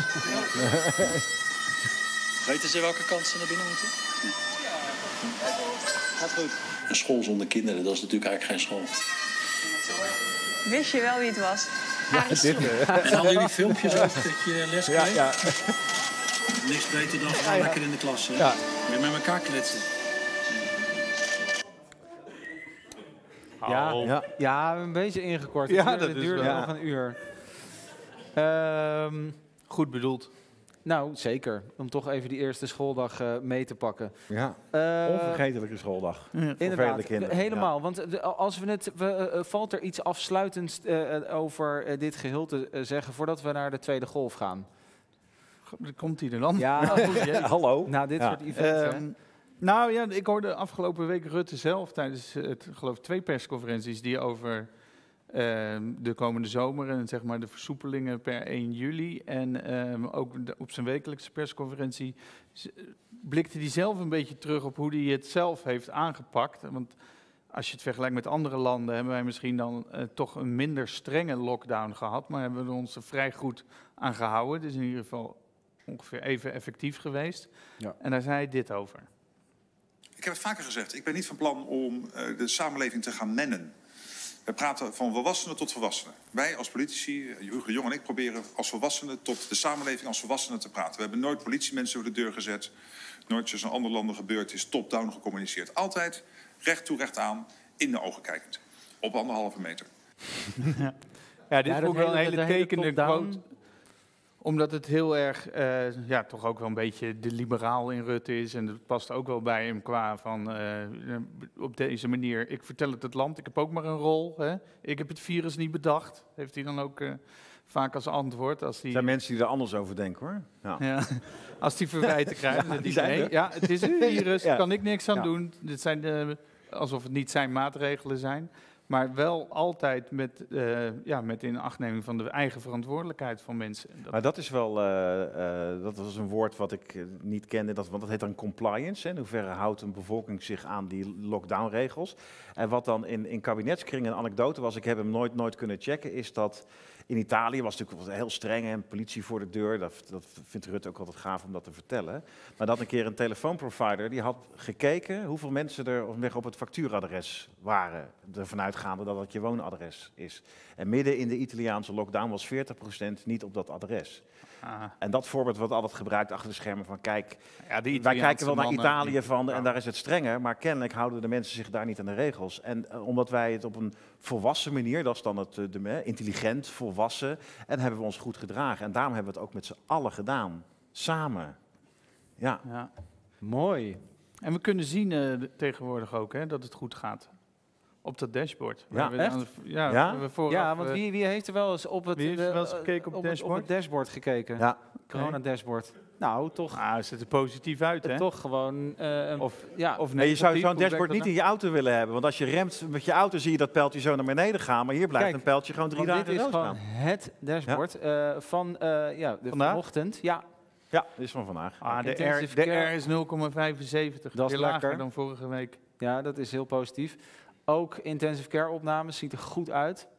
Weten ze welke kant ze naar binnen moeten? Gaat goed. Een school zonder kinderen, dat is natuurlijk eigenlijk geen school. Wist je wel wie het was? Ja, dit, uh. En hadden jullie filmpjes ook dat je les kreeg? Ja, ja. Niks beter dan gewoon ja, ja. lekker in de klas. Hè? Ja. Weer met elkaar kletsen. Ja, ja. ja, een beetje ingekort. Ja, het dat duurde, duurde wel. nog een uur. Um, Goed bedoeld. Nou, zeker. Om toch even die eerste schooldag uh, mee te pakken. Ja, uh, onvergetelijke schooldag. Ja. Inderdaad, helemaal. Ja. Want de, als we het, we, uh, valt er iets afsluitends uh, over uh, dit geheel te uh, zeggen voordat we naar de tweede golf gaan? Komt hij er dan? Ja, hallo. Nou, dit ja. soort events. Uh, nou ja, ik hoorde afgelopen week Rutte zelf tijdens het, geloof ik, twee persconferenties die over uh, de komende zomer en zeg maar de versoepelingen per één juli en um, ook de, op zijn wekelijkse persconferentie blikte hij zelf een beetje terug op hoe hij het zelf heeft aangepakt. Want als je het vergelijkt met andere landen hebben wij misschien dan uh, toch een minder strenge lockdown gehad, maar hebben we ons er vrij goed aan gehouden. Het is in ieder geval ongeveer even effectief geweest. Ja. En daar zei hij dit over. Ik heb het vaker gezegd, ik ben niet van plan om uh, de samenleving te gaan mennen. We praten van volwassenen tot volwassenen. Wij als politici, Hugo de Jong en ik, proberen als volwassenen tot de samenleving als volwassenen te praten. We hebben nooit politiemensen voor de deur gezet. Nooit zoals in andere landen gebeurd is, top-down gecommuniceerd. Altijd recht toe, recht aan, in de ogen kijkend. Op anderhalve meter. Ja, dit ja, vond ik wel een hele tekende quote. Omdat het heel erg, uh, ja, toch ook wel een beetje de liberaal in Rutte is. En dat past ook wel bij hem qua van, uh, op deze manier, ik vertel het het land, ik heb ook maar een rol. Hè? Ik heb het virus niet bedacht, heeft hij dan ook uh, vaak als antwoord. Als die, er zijn mensen die er anders over denken, hoor. Ja. Ja, als die verwijten krijgen, ja, die die nee, ja, het is een virus, daar ja. kan ik niks aan ja. doen. Dit zijn de, alsof het niet zijn maatregelen zijn. Maar wel altijd met, uh, ja, met inachtneming van de eigen verantwoordelijkheid van mensen. Dat maar dat is wel, uh, uh, dat was een woord wat ik uh, niet kende, dat, want dat heet dan compliance. Hè? In hoeverre houdt een bevolking zich aan die lockdownregels? En wat dan in, in kabinetskringen een anekdote was, ik heb hem nooit, nooit kunnen checken, is dat in Italië was het natuurlijk heel streng en politie voor de deur. Dat, dat vindt Rutte ook altijd gaaf om dat te vertellen. Maar dat een keer een telefoonprovider die had gekeken hoeveel mensen er op het factuuradres waren. Ervan uitgaande dat het je woonadres is. En midden in de Italiaanse lockdown was veertig procent niet op dat adres. Ah. En dat voorbeeld wordt altijd gebruikt achter de schermen van kijk, ja, wij kijken wel naar Italië die, van, ja. en daar is het strenger, maar kennelijk houden de mensen zich daar niet aan de regels. En uh, omdat wij het op een volwassen manier, dat is dan het de, de, intelligent, volwassen, en hebben we ons goed gedragen. En daarom hebben we het ook met z'n allen gedaan, samen. Ja. ja. Mooi. En we kunnen zien uh, tegenwoordig ook hè, dat het goed gaat. Op dat dashboard. Ja, we echt? Dan, ja, ja? We vooraf, ja, want wie, wie heeft er wel eens op het, wie heeft er wel eens gekeken op, op, dashboard? op het dashboard gekeken? Ja. Corona-dashboard. Nou, toch. Ah, ziet er positief uit, hè? Toch gewoon. Uh, um, of, ja. of nee, je zou zo'n dashboard niet in je auto willen hebben. Want als je remt met je auto, zie je dat pijltje zo naar beneden gaan. Maar hier blijft Kijk, een pijltje gewoon drie dagen dit is gewoon staan. het dashboard ja. uh, van uh, ja, de vanochtend. Ja. Ja, dit is van vandaag. Ah, de, R, de R is nul komma vijfenzeventig. Dat is lager lekker dan vorige week. Ja, dat is heel positief. Ook intensive care opnames ziet er goed uit.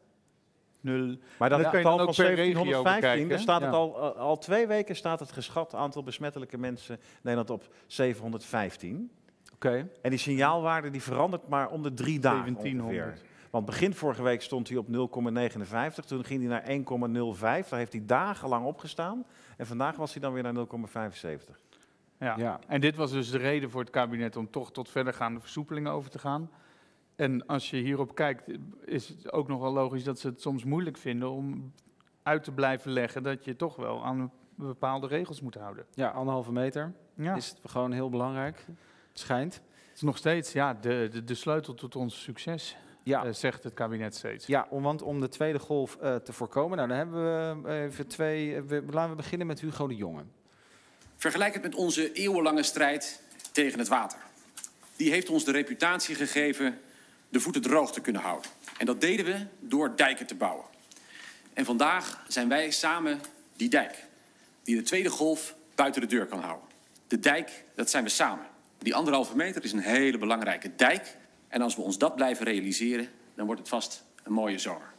Nul. Maar dat ja, getal van zeventienhonderdvijftien, daar staat ja. het al, uh, al twee weken staat het geschat aantal besmettelijke mensen in Nederland op zevenhonderdvijftien. Oké. Okay. En die signaalwaarde die verandert maar om de drie dagen ongeveer. Want begin vorige week stond hij op nul komma negenenvijftig, toen ging hij naar één komma nul vijf. Daar heeft hij dagenlang opgestaan. En vandaag was hij dan weer naar nul komma vijfenzeventig. Ja. ja, en dit was dus de reden voor het kabinet om toch tot verdergaande versoepelingen over te gaan. En als je hierop kijkt, is het ook nog wel logisch dat ze het soms moeilijk vinden om uit te blijven leggen dat je toch wel aan bepaalde regels moeten houden. Ja, anderhalve meter Ja. is gewoon heel belangrijk. Het schijnt. Het is nog steeds ja, de, de, de sleutel tot ons succes, Ja. uh, zegt het kabinet steeds. Ja, om, want om de tweede golf uh, te voorkomen, nou, dan hebben we even twee. Uh, we, laten we beginnen met Hugo de Jonge. Vergelijk het met onze eeuwenlange strijd tegen het water. Die heeft ons de reputatie gegeven de voeten droog te kunnen houden. En dat deden we door dijken te bouwen. En vandaag zijn wij samen die dijk die de tweede golf buiten de deur kan houden. De dijk, dat zijn we samen. Die anderhalve meter is een hele belangrijke dijk. En als we ons dat blijven realiseren, dan wordt het vast een mooie zomer.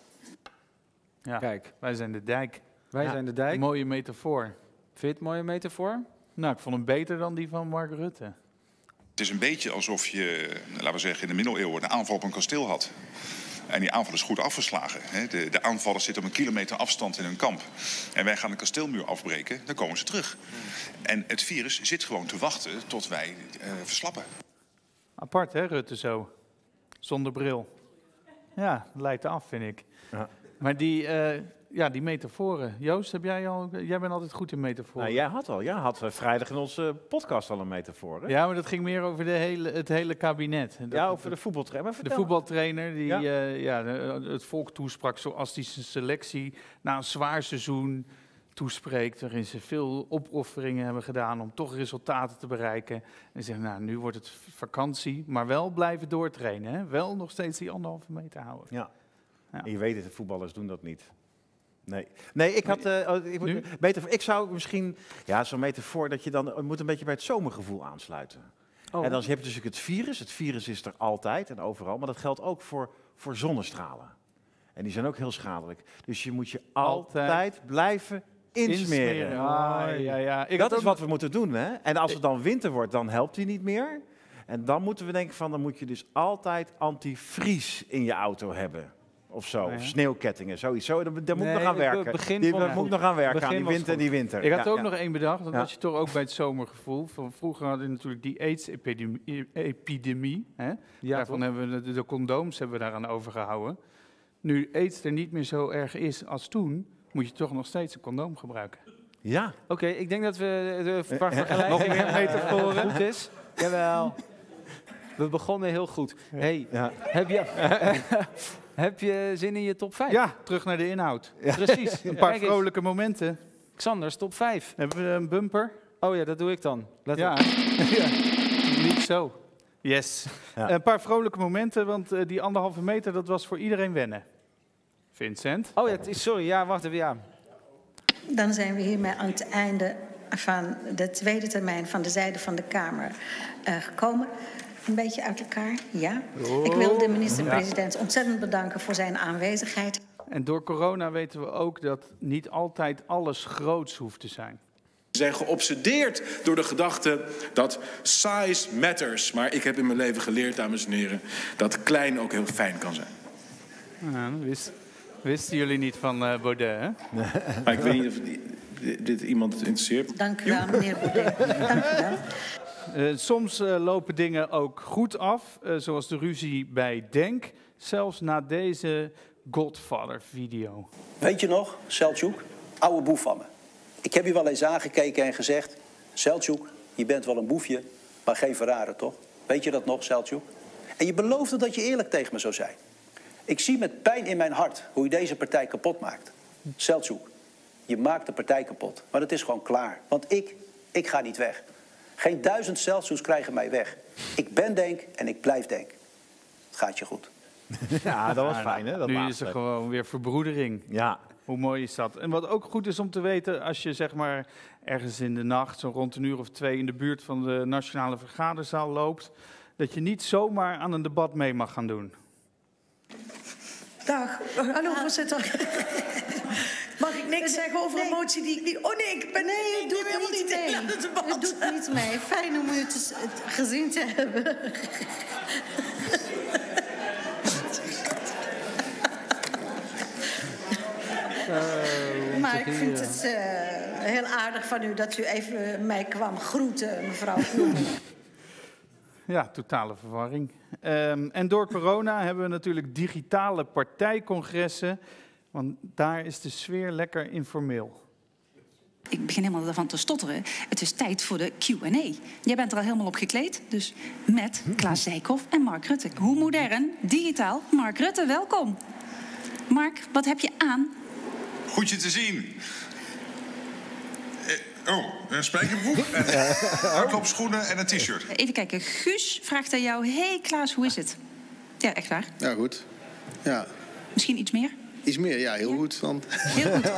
Ja, Kijk, wij zijn de dijk. Wij Ja, zijn de dijk. Een mooie metafoor. Vind je het een mooie metafoor? Nou, ik vond hem beter dan die van Mark Rutte. Het is een beetje alsof je, laten we zeggen, in de middeleeuwen een aanval op een kasteel had. En die aanval is goed afgeslagen. Hè. De, de aanvallers zitten op een kilometer afstand in hun kamp. En wij gaan de kasteelmuur afbreken, dan komen ze terug. En het virus zit gewoon te wachten tot wij uh, verslappen. Apart, hè, Rutte zo? Zonder bril. Ja, leidt af, vind ik. Ja. Maar die, uh, ja, die metaforen. Joost, heb jij al? Jij bent altijd goed in metaforen. Nou, jij had al, jij had uh, vrijdag in onze podcast al een metafoor. Hè? Ja, maar dat ging meer over de hele, het hele kabinet. Dat, Ja, over de voetbaltrainer. De voetbaltrainer die Ja. uh, ja, de, het volk toesprak zoals die zijn selectie na een zwaar seizoen toespreekt, waarin ze veel opofferingen hebben gedaan om toch resultaten te bereiken. En zeggen, nou, nu wordt het vakantie, maar wel blijven doortrainen. Hè? Wel nog steeds die anderhalve meter houden. Ja. Ja. En je weet het, de voetballers doen dat niet. Nee, nee ik had. Uh, ik, Nu? beter, ik zou misschien. Ja, zo'n metafoor dat je dan. Het moet een beetje bij het zomergevoel aansluiten. Oh. En dan heb je dus het virus. Het virus is er altijd en overal. Maar dat geldt ook voor, voor zonnestralen. En die zijn ook heel schadelijk. Dus je moet je altijd, altijd blijven insmeren. insmeren. Ah, ja, ja. Ik dat had is ook... wat we moeten doen. Hè? En als het dan winter wordt, dan helpt die niet meer. En dan moeten we denken van, dan moet je dus altijd antivries in je auto hebben. Of zo, Ja. of sneeuwkettingen, sowieso. Daar, daar moet ik Nee, nog aan de- werken. begin Die, was daar goed. moet ik nog aan werken, Begin aan die was winter en die winter. Ik had Ja, ook ja. nog één bedacht, dat Ja. was je toch ook bij het zomergevoel. Van vroeger hadden we natuurlijk die AIDS-epidemie. Epidemie, hè? Ja, Daarvan toch? hebben we de, de condooms hebben we daaraan overgehouden. Nu AIDS er niet meer zo erg is als toen, moet je toch nog steeds een condoom gebruiken. Ja. Oké, okay, ik denk dat we de Eh, paar eh, vergelijkingen nog meer metaforen. goed is. Jawel. We begonnen heel goed. Hey, Ja. heb, je, heb je zin in je top vijf? Ja, terug naar de inhoud. Precies. Een paar Kijk eens. vrolijke momenten. Xanders, top vijf. Hebben we een bumper? Oh ja, dat doe ik dan. Let Ja. op. ja, niet zo. Yes. Ja. Een paar vrolijke momenten, want uh, die anderhalve meter, dat was voor iedereen wennen. Vincent? Oh ja, het is, sorry. Ja, wacht even. Ja. Dan zijn we hiermee aan het einde van de tweede termijn van de zijde van de Kamer uh, gekomen. Een beetje uit elkaar, ja. Oh. Ik wil de minister-president ontzettend bedanken voor zijn aanwezigheid. En door corona weten we ook dat niet altijd alles groots hoeft te zijn. We zijn geobsedeerd door de gedachte dat size matters. Maar ik heb in mijn leven geleerd, dames en heren, dat klein ook heel fijn kan zijn. Ja, dat wist, wisten jullie niet van uh, Baudet, hè? Maar ik weet niet of dit, dit iemand interesseert. Dank u wel, meneer Baudet. Dank u wel. Uh, soms uh, lopen dingen ook goed af, uh, zoals de ruzie bij Denk. Zelfs na deze Godfather-video. Weet je nog, Selçuk, oude boef van me. Ik heb je wel eens aangekeken en gezegd, Selçuk, je bent wel een boefje, maar geen verrader, toch? Weet je dat nog, Selçuk? En je beloofde dat je eerlijk tegen me zou zijn. Ik zie met pijn in mijn hart hoe je deze partij kapot maakt. Selçuk, je maakt de partij kapot, maar het is gewoon klaar. Want ik, ik ga niet weg. Geen duizend Celsius krijgen mij weg. Ik ben Denk en ik blijf Denk. Het gaat je goed. Ja, dat was fijn, hè? Dat nu laatste. is er gewoon weer verbroedering. Ja. Hoe mooi is dat? En wat ook goed is om te weten, als je zeg maar ergens in de nacht, zo rond een uur of twee, in de buurt van de Nationale Vergaderzaal loopt, dat je niet zomaar aan een debat mee mag gaan doen. Dag. Hallo, voorzitter. Mag ik niks zeggen over een motie die ik niet... Oh nee, ik ben Nee, ik doe neem helemaal het niet niet mee. in aan het debat. Het doet niet mee. Fijn om u te, het gezien te hebben. Uh, maar ik vind het uh, heel aardig van u dat u even mij kwam groeten, mevrouw Vloemen. Ja, totale verwarring. Um, en door corona hebben we natuurlijk digitale partijcongressen, want daar is de sfeer lekker informeel. Ik begin helemaal ervan te stotteren. Het is tijd voor de Q en A. Jij bent er al helemaal op gekleed, dus met Klaas Dijkhoff en Mark Rutte. Hoe modern, digitaal, Mark Rutte, welkom. Mark, wat heb je aan? Goed je te zien. Eh, oh, een spijkerbroek, hardloopschoenen en een t-shirt. Even kijken, Guus vraagt aan jou... Hey Klaas, hoe is het? Ja, echt waar. Ja, goed. Ja. Misschien iets meer? Iets meer, ja, heel goed. Want... Heel goed.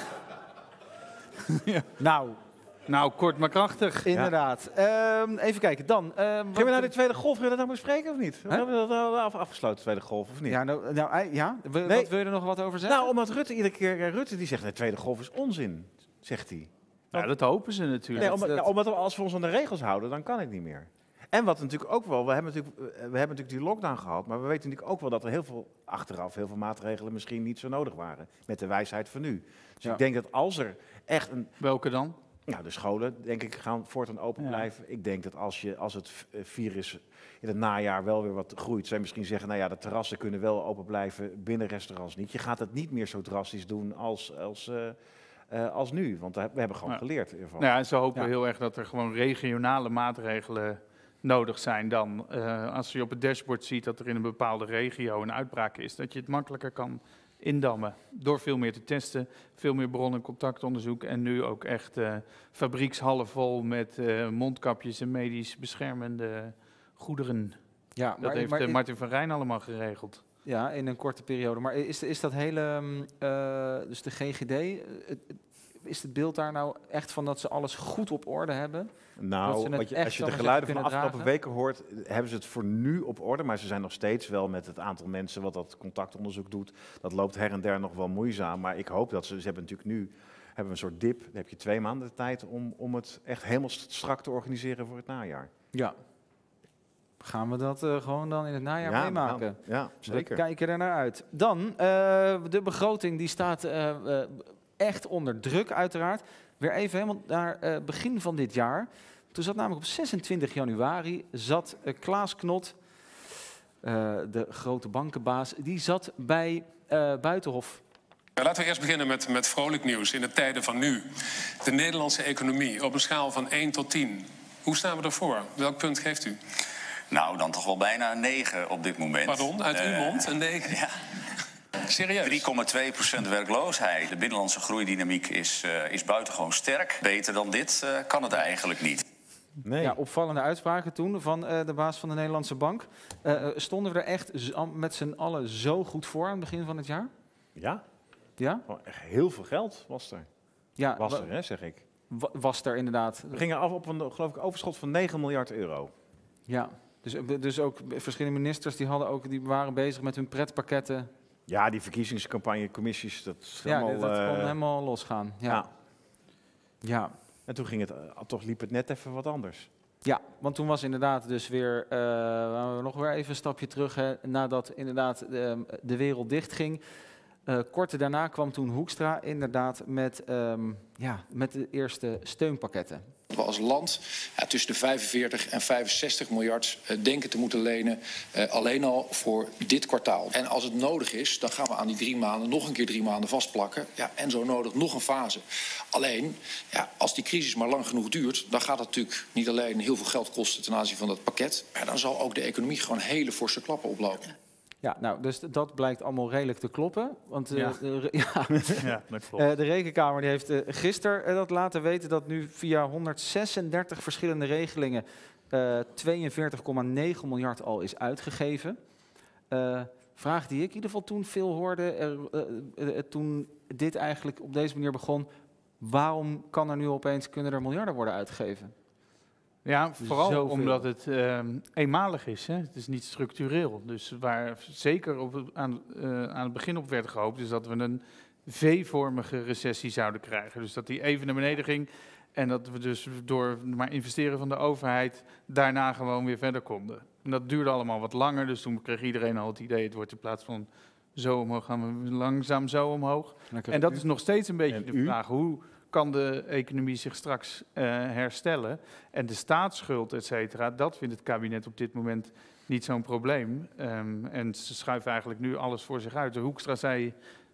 Ja. Nou, nou, kort maar krachtig. Inderdaad. Ja. Um, even kijken, dan... Um, Gaan we naar de tweede golf? Gaan we dat nou bespreken of niet? Huh? Hebben we dat nou af, afgesloten, de tweede golf, of niet? Ja, nou, nou ja? Nee. Wat wil je er nog wat over zeggen? Nou, omdat Rutte iedere keer... Rutte die zegt, de tweede golf is onzin, zegt hij. Ja, dat hopen ze natuurlijk. Nee, omdat, ja, omdat we, als we ons aan de regels houden, dan kan het niet meer. En wat natuurlijk ook wel, we hebben natuurlijk, we hebben natuurlijk die lockdown gehad, maar we weten natuurlijk ook wel dat er heel veel achteraf, heel veel maatregelen misschien niet zo nodig waren. Met de wijsheid van nu. Dus ja. ik denk dat als er echt een... Welke dan? Nou, de scholen, denk ik, gaan voortaan open blijven. Ja. Ik denk dat als, je, als het virus in het najaar wel weer wat groeit, zij misschien zeggen, nou ja, de terrassen kunnen wel open blijven, binnen restaurants niet. Je gaat het niet meer zo drastisch doen als... als uh, Uh, als nu, want we hebben gewoon ja. geleerd ervan. Ja, en ze hopen ja. heel erg dat er gewoon regionale maatregelen nodig zijn dan. Uh, als je op het dashboard ziet dat er in een bepaalde regio een uitbraak is, dat je het makkelijker kan indammen. Door veel meer te testen, veel meer bron- en contactonderzoek en nu ook echt uh, fabriekshallen vol met uh, mondkapjes en medisch beschermende goederen. Ja, dat maar, heeft maar, uh, Martin van Rijn allemaal geregeld. Ja, in een korte periode. Maar is, is dat hele, uh, dus de G G D, uh, is het beeld daar nou echt van dat ze alles goed op orde hebben? Nou, wat je, als je de geluiden van de afgelopen dragen? weken hoort, hebben ze het voor nu op orde. Maar ze zijn nog steeds wel met het aantal mensen wat dat contactonderzoek doet. Dat loopt her en der nog wel moeizaam. Maar ik hoop dat ze, ze hebben natuurlijk nu hebben we een soort dip. Dan heb je twee maanden de tijd om, om het echt helemaal strak te organiseren voor het najaar. Ja. Gaan we dat uh, gewoon dan in het najaar ja, meemaken? Nou, ja, zeker. We kijken er naar uit. Dan, uh, de begroting die staat uh, uh, echt onder druk uiteraard. Weer even helemaal naar uh, begin van dit jaar. Toen zat namelijk op zesentwintig januari, zat uh, Klaas Knot, uh, de grote bankenbaas, die zat bij uh, Buitenhof. Laten we eerst beginnen met, met vrolijk nieuws in de tijden van nu. De Nederlandse economie op een schaal van één tot tien. Hoe staan we ervoor? Welk punt geeft u? Nou, dan toch wel bijna een negen op dit moment. Pardon, uit uw uh, mond? Een negen? Ja. Serieus? drie komma twee procent werkloosheid. De binnenlandse groeidynamiek is, uh, is buitengewoon sterk. Beter dan dit uh, kan het eigenlijk niet. Nee. Ja, opvallende uitspraken toen van uh, de baas van de Nederlandse Bank. Uh, stonden we er echt met z'n allen zo goed voor aan het begin van het jaar? Ja. Ja? Oh, echt heel veel geld was er. Ja, was er, hè, zeg ik. Was er inderdaad. We gingen af op een, geloof ik, overschot van negen miljard euro. Ja. Dus, dus ook verschillende ministers die, hadden ook, die waren bezig met hun pretpakketten. Ja, die verkiezingscampagne, commissies, dat is ja, helemaal... dat uh, kon helemaal losgaan. Ja. Ja. ja. En toen ging het, uh, toch liep het net even wat anders. Ja, want toen was inderdaad dus weer, uh, nog weer even een stapje terug, hè, nadat inderdaad de, de wereld dichtging. Uh, kort daarna kwam toen Hoekstra inderdaad met, um, ja, met de eerste steunpakketten. We als land ja, tussen de vijfenveertig en vijfenzestig miljard uh, denken te moeten lenen, uh, alleen al voor dit kwartaal. En als het nodig is, dan gaan we aan die drie maanden nog een keer drie maanden vastplakken. Ja, en zo nodig nog een fase. Alleen, ja, als die crisis maar lang genoeg duurt, dan gaat het natuurlijk niet alleen heel veel geld kosten ten aanzien van dat pakket. Maar dan zal ook de economie gewoon hele forse klappen oplopen. Ja, nou, dus dat blijkt allemaal redelijk te kloppen. Want uh, ja. de, ja. ja, dat klopt. Uh, de Rekenkamer die heeft uh, gisteren uh, dat laten weten dat nu via honderdzesendertig verschillende regelingen uh, tweeënveertig komma negen miljard al is uitgegeven. Uh, vraag die ik in ieder geval toen veel hoorde, uh, uh, uh, toen dit eigenlijk op deze manier begon. Waarom kan er nu opeens, kunnen er miljarden worden uitgegeven? Ja, vooral Zoveel. omdat het uh, eenmalig is. Hè? Het is niet structureel. Dus waar zeker op, aan, uh, aan het begin op werd gehoopt, is dat we een V-vormige recessie zouden krijgen. Dus dat die even naar beneden ging en dat we dus door maar investeren van de overheid daarna gewoon weer verder konden. En dat duurde allemaal wat langer, dus toen kreeg iedereen al het idee, het wordt in plaats van zo omhoog, gaan we langzaam zo omhoog. Lekker. En dat is nog steeds een beetje en de u? vraag, hoe kan de economie zich straks uh, herstellen? En de staatsschuld, et cetera, dat vindt het kabinet op dit moment niet zo'n probleem. Um, en ze schuiven eigenlijk nu alles voor zich uit. De Hoekstra zei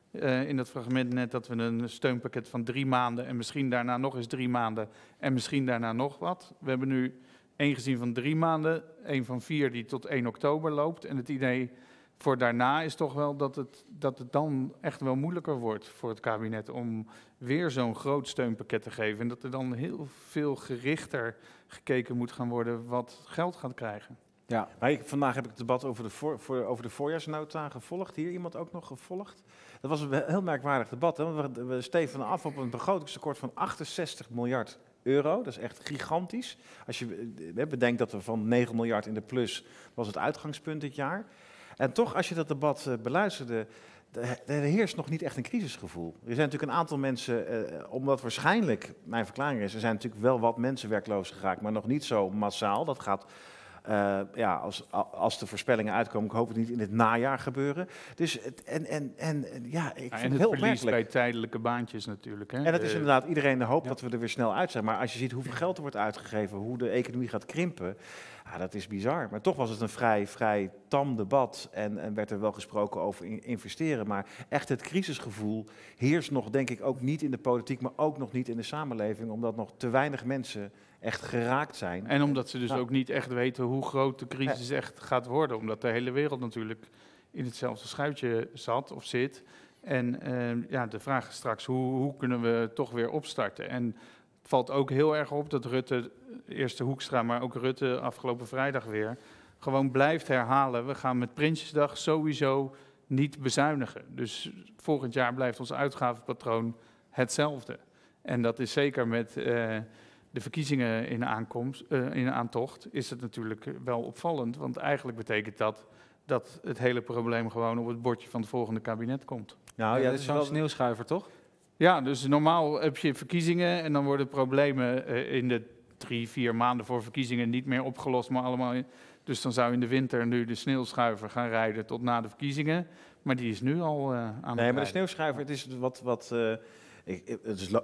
Uh, in dat fragment net dat we een steunpakket van drie maanden en misschien daarna nog eens drie maanden en misschien daarna nog wat. We hebben nu één gezien van drie maanden, één van vier die tot één oktober loopt. En het idee voor daarna is toch wel dat het, dat het dan echt wel moeilijker wordt voor het kabinet om weer zo'n groot steunpakket te geven. En dat er dan heel veel gerichter gekeken moet gaan worden wat geld gaat krijgen. Ja, maar ik, vandaag heb ik het debat over de, voor, voor, over de voorjaarsnota gevolgd. Hier iemand ook nog gevolgd. Dat was een heel merkwaardig debat. Hè? We, we stevenen af op een begrotingstekort van achtenzestig miljard euro. Dat is echt gigantisch. Als je bedenkt dat we van negen miljard in de plus was het uitgangspunt dit jaar. En toch, als je dat debat uh, beluisterde, er heerst nog niet echt een crisisgevoel. Er zijn natuurlijk een aantal mensen, uh, omdat waarschijnlijk, mijn verklaring is, er zijn natuurlijk wel wat mensen werkloos geraakt, maar nog niet zo massaal. Dat gaat... Uh, ja, als, als de voorspellingen uitkomen, ik hoop het niet in het najaar gebeuren. Dus het, en, en, en ja, ik ja, vind en het heel verlies opmerkelijk. bij tijdelijke baantjes natuurlijk. Hè? En het is uh, inderdaad iedereen de hoop ja. dat we er weer snel uit zijn. Maar als je ziet hoeveel geld er wordt uitgegeven, hoe de economie gaat krimpen, ja, dat is bizar. Maar toch was het een vrij, vrij tam debat en, en werd er wel gesproken over in, investeren. Maar echt het crisisgevoel heerst nog, denk ik, ook niet in de politiek, maar ook nog niet in de samenleving, omdat nog te weinig mensen echt geraakt zijn. En omdat ze dus ja. ook niet echt weten hoe groot de crisis ja. echt gaat worden. Omdat de hele wereld natuurlijk in hetzelfde schuitje zat of zit. En uh, ja, de vraag is straks, hoe, hoe kunnen we toch weer opstarten? En het valt ook heel erg op dat Rutte, eerst de Hoekstra, maar ook Rutte afgelopen vrijdag weer, gewoon blijft herhalen. We gaan met Prinsjesdag sowieso niet bezuinigen. Dus volgend jaar blijft ons uitgavenpatroon hetzelfde. En dat is zeker met... Uh, de verkiezingen in, aankomst, uh, in aantocht, is het natuurlijk wel opvallend. Want eigenlijk betekent dat dat het hele probleem gewoon op het bordje van het volgende kabinet komt. Nou ja, dat is zo'n sneeuwschuiver, toch? Ja, dus normaal heb je verkiezingen en dan worden problemen uh, in de drie, vier maanden voor verkiezingen niet meer opgelost, maar allemaal... In, dus dan zou in de winter nu de sneeuwschuiver gaan rijden tot na de verkiezingen. Maar die is nu al uh, aan het Nee, maar de sneeuwschuiver, het is wat... wat uh, Ik, het is,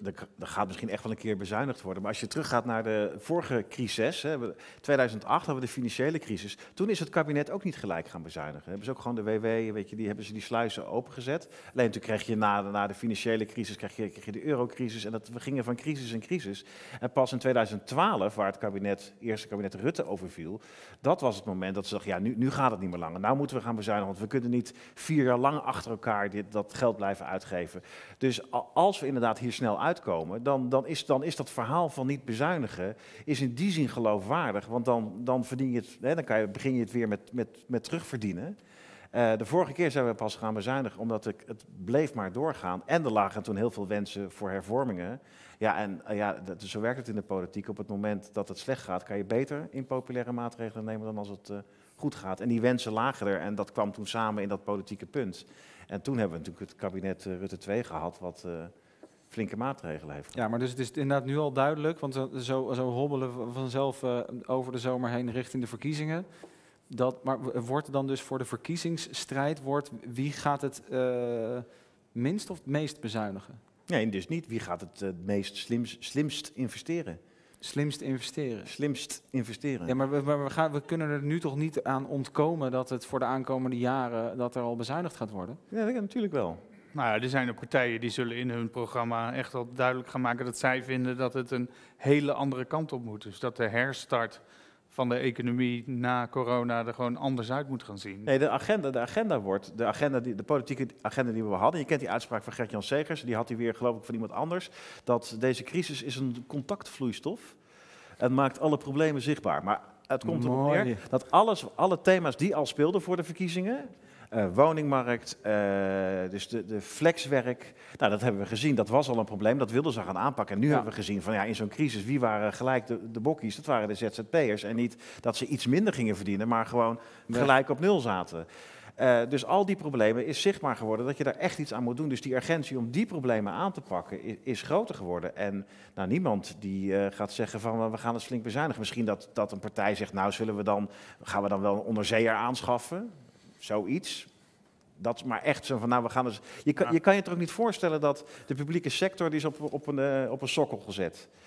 er gaat misschien echt wel een keer bezuinigd worden. Maar als je teruggaat naar de vorige crisis, hè, tweeduizend acht hadden we de financiële crisis. Toen is het kabinet ook niet gelijk gaan bezuinigen. Hebben ze ook gewoon de W W, weet je, die hebben ze die sluizen opengezet. Alleen toen kreeg je na, na de financiële crisis kreeg je, kreeg je de eurocrisis. En dat, we gingen van crisis in crisis. En pas in tweeduizend twaalf, waar het kabinet, eerste kabinet Rutte overviel, dat was het moment dat ze dachten, ja, nu, nu gaat het niet meer langer. Nou moeten we gaan bezuinigen, want we kunnen niet vier jaar lang achter elkaar dit, dat geld blijven uitgeven. Dus als we inderdaad hier snel uitkomen, dan, dan, is, dan is dat verhaal van niet bezuinigen is in die zin geloofwaardig. Want dan, dan, verdien je het, hè, dan kan je, begin je het weer met, met, met terugverdienen. Uh, de vorige keer zijn we pas gaan bezuinigen, omdat het, het bleef maar doorgaan. En er lagen toen heel veel wensen voor hervormingen. Ja, en uh, ja, dat, zo werkt het in de politiek. Op het moment dat het slecht gaat, kan je beter impopulaire maatregelen nemen dan als het uh, goed gaat. En die wensen lagen er en dat kwam toen samen in dat politieke punt. En toen hebben we natuurlijk het kabinet uh, Rutte twee gehad, wat uh, flinke maatregelen heeft gehad. Ja, maar dus het is inderdaad nu al duidelijk, want zo, zo hobbelen we vanzelf uh, over de zomer heen richting de verkiezingen. Dat, maar wordt dan dus voor de verkiezingsstrijd, wordt, wie gaat het uh, minst of het meest bezuinigen? Nee, dus niet wie gaat het uh, meest slimst, slimst investeren. Slimst investeren. Slimst investeren. Ja, maar, we, maar we, gaan, we kunnen er nu toch niet aan ontkomen dat het voor de aankomende jaren dat er al bezuinigd gaat worden? Ja, dat kan natuurlijk wel. Nou ja, er zijn ook partijen die zullen in hun programma echt wel duidelijk gaan maken dat zij vinden dat het een hele andere kant op moet. Dus dat de herstart van de economie na corona er gewoon anders uit moet gaan zien. Nee, de agenda, de agenda wordt, de, agenda die, de politieke agenda die we hadden, je kent die uitspraak van Gert-Jan Segers, die had hij weer geloof ik van iemand anders, dat deze crisis is een contactvloeistof en maakt alle problemen zichtbaar. Maar het komt erop neer dat alles, alle thema's die al speelden voor de verkiezingen, Uh, woningmarkt, uh, dus de, de flexwerk. Nou, dat hebben we gezien. Dat was al een probleem. Dat wilden ze gaan aanpakken. En nu ja. hebben we gezien van ja, in zo'n crisis, wie waren gelijk de, de bokkies? Dat waren de Z Z P'ers. En niet dat ze iets minder gingen verdienen, maar gewoon nee. gelijk op nul zaten. Uh, dus al die problemen is zichtbaar geworden dat je daar echt iets aan moet doen. Dus die urgentie om die problemen aan te pakken is, is groter geworden. En nou, niemand die uh, gaat zeggen van we gaan het flink bezuinigen. Misschien dat, dat een partij zegt, nou zullen we dan, gaan we dan wel een onderzeeër aanschaffen? Zoiets. Dat is maar echt zo van, nou we gaan dus... Je kan, je kan je toch ook niet voorstellen dat de publieke sector die is op, op, een, uh, op een sokkel gezet.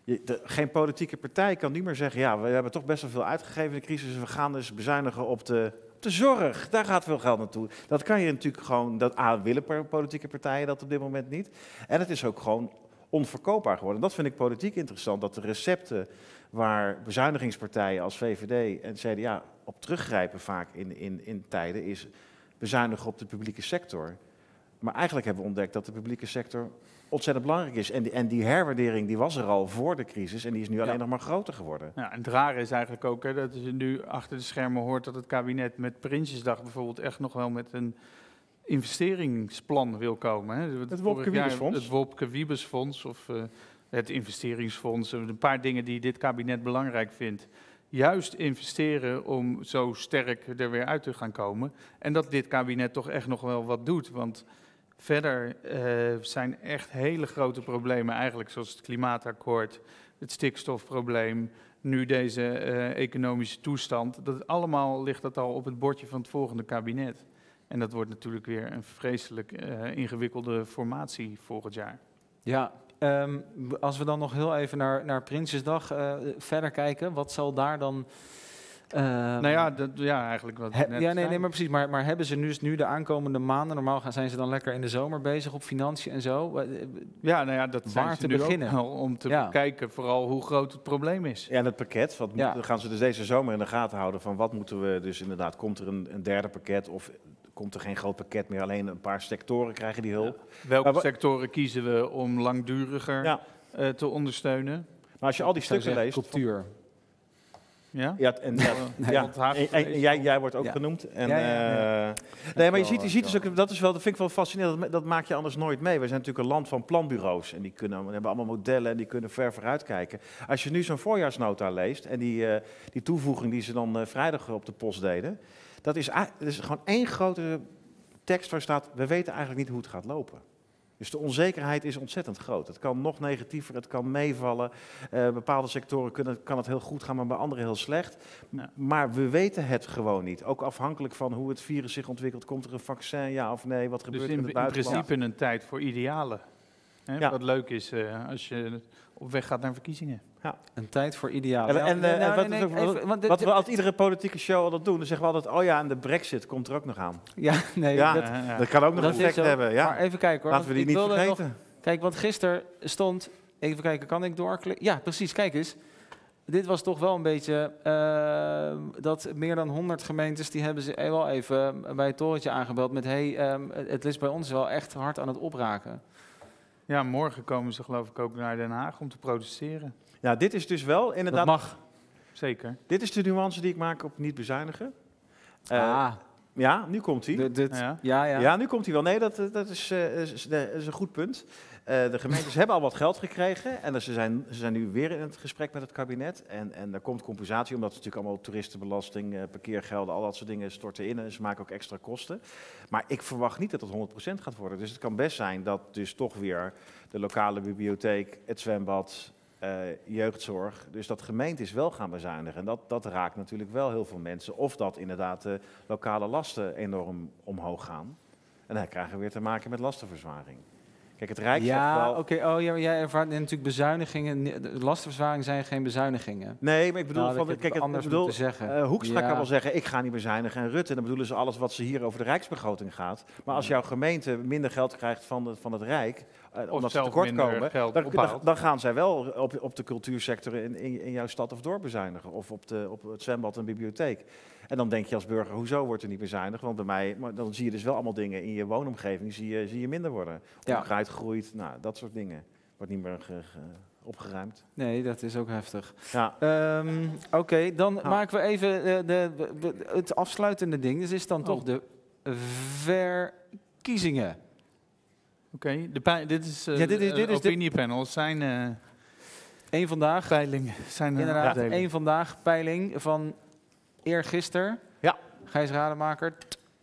Je, de, geen politieke partij kan niet meer zeggen, ja, we hebben toch best wel veel uitgegeven in de crisis, we gaan dus bezuinigen op de, op de zorg. Daar gaat veel geld naartoe. Dat kan je natuurlijk gewoon, dat A, willen politieke partijen dat op dit moment niet. En het is ook gewoon onverkoopbaar geworden. Dat vind ik politiek interessant, dat de recepten waar bezuinigingspartijen als V V D en C D A op teruggrijpen vaak in, in, in tijden, is bezuinigen op de publieke sector. Maar eigenlijk hebben we ontdekt dat de publieke sector ontzettend belangrijk is. En die, en die herwaardering die was er al voor de crisis en die is nu alleen Ja. nog maar groter geworden. Ja, en het rare is eigenlijk ook hè, dat je nu achter de schermen hoort dat het kabinet met Prinsjesdag bijvoorbeeld echt nog wel met een investeringsplan wil komen. Hè. Het Wopke Wiebesfonds. Het Wopke Wiebesfonds of uh, het investeringsfonds. Een paar dingen die dit kabinet belangrijk vindt. Juist investeren om zo sterk er weer uit te gaan komen. En dat dit kabinet toch echt nog wel wat doet. Want verder uh, zijn echt hele grote problemen eigenlijk, zoals het klimaatakkoord, het stikstofprobleem, nu deze uh, economische toestand. Dat allemaal ligt dat al op het bordje van het volgende kabinet. En dat wordt natuurlijk weer een vreselijk uh, ingewikkelde formatie volgend jaar. Ja, um, als we dan nog heel even naar, naar Prinsjesdag uh, verder kijken, wat zal daar dan... Uh, nou ja, dat, ja, eigenlijk wat he, net Ja, nee, zei. nee, maar precies. Maar, maar hebben ze nu, nu de aankomende maanden, normaal gaan, zijn ze dan lekker in de zomer bezig op financiën en zo? Ja, nou ja, dat waar zijn ze te nu beginnen? ook wel om te Ja. bekijken vooral hoe groot het probleem is. Ja, en het pakket, wat Ja. moet- gaan ze dus deze zomer in de gaten houden van wat moeten we dus inderdaad, komt er een, een derde pakket of komt er geen groot pakket meer, alleen een paar sectoren krijgen die hulp. Welke Maar wa- sectoren kiezen we om langduriger Ja. uh, te ondersteunen? Maar als je al die Ik zou stukken zeggen, leest... cultuur. Ja? Ja, en, ja, Nee, ja. want Haag- en, en- en jij, jij wordt ook Ja. genoemd. En, Ja, ja, ja. eh, nee, maar je wel, ziet, je ziet dus wel. ook, dat is wel, dat vind ik wel fascinerend. Dat, dat maak je anders nooit mee. We zijn natuurlijk een land van planbureaus en die kunnen, we hebben allemaal modellen en die kunnen ver vooruit kijken. Als je nu zo'n voorjaarsnota leest en die, uh, die toevoeging die ze dan uh, vrijdag op de post deden, dat is, a- dat is gewoon één grote tekst waar staat: we weten eigenlijk niet hoe het gaat lopen. Dus de onzekerheid is ontzettend groot. Het kan nog negatiever, het kan meevallen. Uh, bepaalde sectoren kunnen, kan het heel goed gaan, maar bij anderen heel slecht. M- Ja. Maar we weten het gewoon niet. Ook afhankelijk van hoe het virus zich ontwikkelt. Komt er een vaccin, ja of nee? Wat gebeurt Dus er in in, het in buitenland? principe een tijd voor idealen. Hè? Ja. Wat leuk is uh, als je op weg gaat naar verkiezingen. Een tijd voor idealen. En, en, Nou, uh, nou, wat, nee, is ook- nee, even, want dit- wat we altijd iedere politieke show altijd doen, dan zeggen we altijd: oh ja, en de Brexit komt er ook nog aan. Ja, nee, Ja, dat, Ja, ja. dat kan ook nog dat een is effect zo. hebben. Ja. Maar even kijken hoor. Laten we want die ik niet wilde vergeten. nog- kijk, want gisteren stond, even kijken, kan ik doorklikken? Ja, precies, kijk eens. Dit was toch wel een beetje, uh, dat meer dan honderd gemeentes, die hebben ze wel even bij het torentje aangebeld met, hey, um, het is bij ons wel echt hard aan het opraken. Ja, morgen komen ze geloof ik ook naar Den Haag om te protesteren. Ja, dit is dus wel inderdaad. Dat mag. Zeker. Dit is de nuance die ik maak op niet bezuinigen. Uh, ah, Ja, nu komt hij. dit, dit- Ja. ja, ja. Ja, nu komt hij wel. Nee, dat, dat, is, uh, is, dat is een goed punt. Uh, de gemeentes hebben al wat geld gekregen en ze zijn, ze zijn nu weer in het gesprek met het kabinet. En, en er komt compensatie, omdat ze natuurlijk allemaal toeristenbelasting, uh, parkeergelden, al dat soort dingen storten in. En ze maken ook extra kosten. Maar ik verwacht niet dat het honderd procent gaat worden. Dus het kan best zijn dat dus toch weer de lokale bibliotheek, het zwembad, uh, jeugdzorg, dus dat gemeentes wel gaan bezuinigen. En dat, dat raakt natuurlijk wel heel veel mensen. Of dat inderdaad de lokale lasten enorm omhoog gaan. En dan krijgen we weer te maken met lastenverzwaring. Kijk, het Rijk zegt Ja, wel... oké. Oh, ja, jij ervaart natuurlijk bezuinigingen. Nee, de lastenverzwaring zijn geen bezuinigingen. Nee, maar ik bedoel, Nou, van, ik heb kijk, het het, anders ik bedoel, moeten zeggen. uh, Hoekstra Ja. kan wel zeggen, ik ga niet bezuinigen. En Rutte, dan bedoelen ze alles wat ze hier over de Rijksbegroting gaat. Maar als jouw gemeente minder geld krijgt van, de, van het Rijk, uh, omdat ze zelf tekort minder komen, geld dan, dan, ophaalt. dan gaan zij wel op, op de cultuursector in, in, in jouw stad of dorp bezuinigen. Of op, de, op het zwembad en bibliotheek. En dan denk je als burger, hoezo wordt er niet bezuinigd? Want bij mij, maar dan zie je dus wel allemaal dingen in je woonomgeving, zie je, zie je minder worden. Ja. Onkruid groeit, nou, dat soort dingen. Wordt niet meer ge, ge, opgeruimd. Nee, dat is ook heftig. Ja. Um, Oké, okay, dan Nou. maken we even uh, de, de, het afsluitende ding. Dus is dan Oh. toch de verkiezingen. Oké, okay, dit is uh, Ja, dit is- dit is de- opiniepanels zijn uh, Eén vandaag. peilingen. Zijn uh, Inderdaad, afdelingen. één vandaag peiling van eergisteren. Ja. Gijs Rademaker.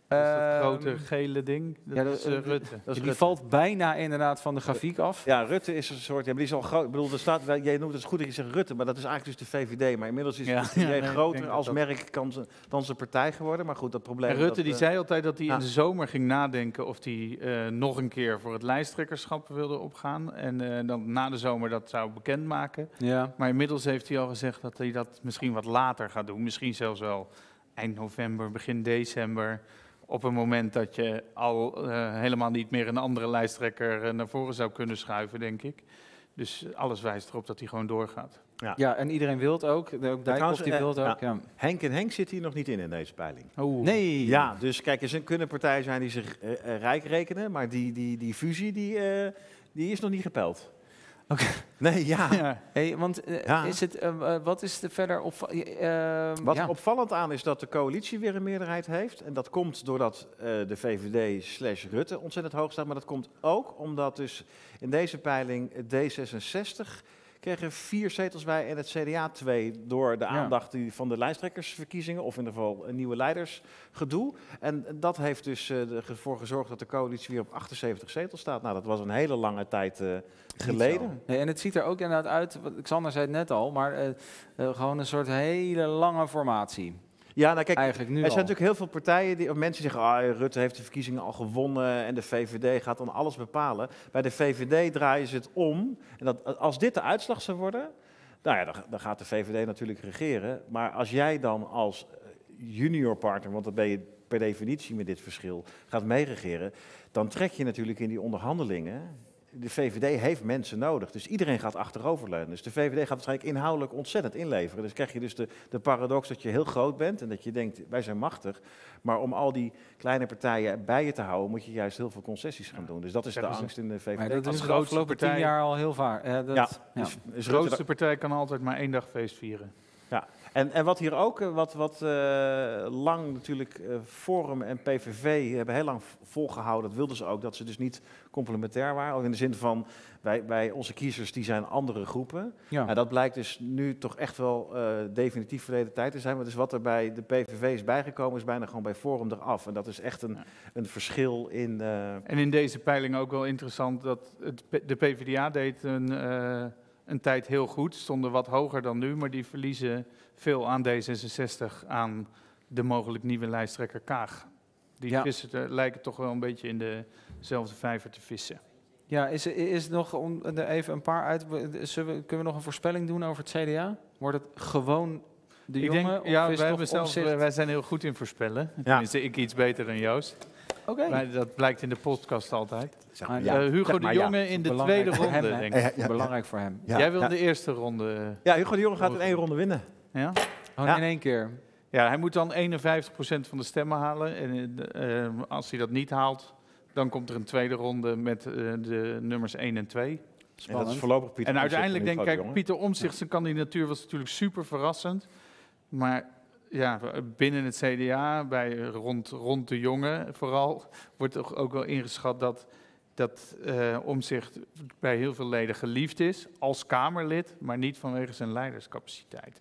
Dat is dat Ehm, grote gele ding. Dat ja, is uh, Rutte. Dat is die Rutte. valt bijna inderdaad van de grafiek af. Ja, Rutte is een soort... Ja, maar die is al groot. Ik bedoel, er staat, jij noemt het goed dat je zegt Rutte, maar dat is eigenlijk dus de V V D. Maar inmiddels is Ja, het idee ja, nee, ik groter denk als dat merk kan ze, dan zijn partij geworden. Maar goed, dat probleem... En Rutte dat, die uh, zei altijd dat hij ja. in de zomer ging nadenken of hij uh, nog een keer voor het lijsttrekkerschap wilde opgaan. En uh, dan na de zomer dat zou bekendmaken. Ja. Maar inmiddels heeft hij al gezegd dat hij dat misschien wat later gaat doen. Misschien zelfs wel eind november, begin december. Op een moment dat je al uh, helemaal niet meer een andere lijsttrekker uh, naar voren zou kunnen schuiven, denk ik. Dus alles wijst erop dat hij gewoon doorgaat. Ja. Ja, en iedereen wil het ook. Ook Dijkhoff trouwens, die eh, wil het ook. ja, Ja. Henk en Henk zitten hier nog niet in in deze peiling. Oeh. Nee. Ja, dus kijk, er kunnen partijen zijn die zich uh, uh, rijk rekenen, maar die, die, die fusie die, uh, die is nog niet gepeld. Oké. Nee, ja. Ja. Hey, want uh, Ja. is het, uh, uh, wat is er verder op? Uh, Wat ja. er opvallend aan is dat de coalitie weer een meerderheid heeft. En dat komt doordat uh, de V V D slash Rutte ontzettend hoog staat. Maar dat komt ook omdat dus in deze peiling D zesenzestig kreeg er vier zetels bij en het C D A twee door de Ja. aandacht die van de lijsttrekkersverkiezingen. Of in ieder geval een nieuwe leidersgedoe. En dat heeft dus uh, ervoor gezorgd dat de coalitie weer op achtenzeventig zetels staat. Nou, dat was een hele lange tijd uh, geleden. Nee, en het ziet er ook inderdaad uit, wat Xander zei het net al, maar uh, uh, gewoon een soort hele lange formatie. Ja, nou kijk, Eigenlijk nu er al. zijn natuurlijk heel veel partijen, die, of mensen die zeggen, ah, Rutte heeft de verkiezingen al gewonnen en de V V D gaat dan alles bepalen. Bij de V V D draaien ze het om. En dat, als dit de uitslag zou worden, nou ja, dan, dan gaat de V V D natuurlijk regeren. Maar als jij dan als junior partner, want dan ben je per definitie met dit verschil, gaat meeregeren, dan trek je natuurlijk in die onderhandelingen. De V V D heeft mensen nodig, dus iedereen gaat achteroverleunen. Dus de V V D gaat waarschijnlijk inhoudelijk ontzettend inleveren. Dus krijg je dus de, de paradox dat je heel groot bent en dat je denkt, wij zijn machtig. Maar om al die kleine partijen bij je te houden, moet je juist heel veel concessies gaan doen. Dus dat is de angst in de V V D. Maar dat Als is de grootste afgelopen partij- tien jaar al heel vaak. Uh, dat, Ja, ja. dus- De is grootste Rutte- partij kan altijd maar één dag feest vieren. Ja, en, en wat hier ook, eh, wat, wat uh, lang natuurlijk uh, Forum en P V V hebben heel lang volgehouden, dat wilden ze ook, dat ze dus niet complementair waren. Ook in de zin van, wij, wij, onze kiezers die zijn andere groepen. Ja. Nou, dat blijkt dus nu toch echt wel uh, definitief verleden tijd te zijn. Maar dus wat er bij de P V V is bijgekomen, is bijna gewoon bij Forum eraf. En dat is echt een, ja. een verschil in... Uh... En in deze peiling ook wel interessant dat het, de PvdA deed een... Uh, een tijd heel goed, stonden wat hoger dan nu, maar die verliezen veel aan D zesenzestig, aan de mogelijk nieuwe lijsttrekker Kaag. Die ja. vissen te, lijken toch wel een beetje in dezelfde vijver te vissen. Ja, is, is het nog, om er even een paar uit, zullen we, kunnen we nog een voorspelling doen over het C D A? Wordt het gewoon de ik jongen? denk, of ja, is wij, toch hebben zelf, Omtzigt? wij zijn heel goed in voorspellen. Ja. Tenminste, ik iets beter dan Joost. Oké. Okay. Dat blijkt in de podcast altijd. Zeg maar, ja. uh, Hugo zeg maar de Jonge ja. in de Belangrijk tweede voor ronde, hem, denk hè? ik. Ja, ja, Belangrijk voor hem. Ja. Jij wil Ja. de eerste ronde. Ja, Hugo de Jonge gaat in één ronde winnen. Ja? Gewoon Ja. in één keer. Ja, hij moet dan eenenvijftig procent van de stemmen halen. En uh, als hij dat niet haalt, dan komt er een tweede ronde met uh, de nummers één en twee. En dat is voorlopig Pieter En uiteindelijk Omtzigt denk ik, en kijk, Hugo de Jonge. Pieter Omtzigt, zijn kandidatuur was natuurlijk super verrassend. Maar ja, binnen het C D A, bij rond, rond de Jonge vooral, wordt toch ook wel ingeschat dat, dat uh, Omtzigt bij heel veel leden geliefd is als Kamerlid, maar niet vanwege zijn leiderscapaciteit.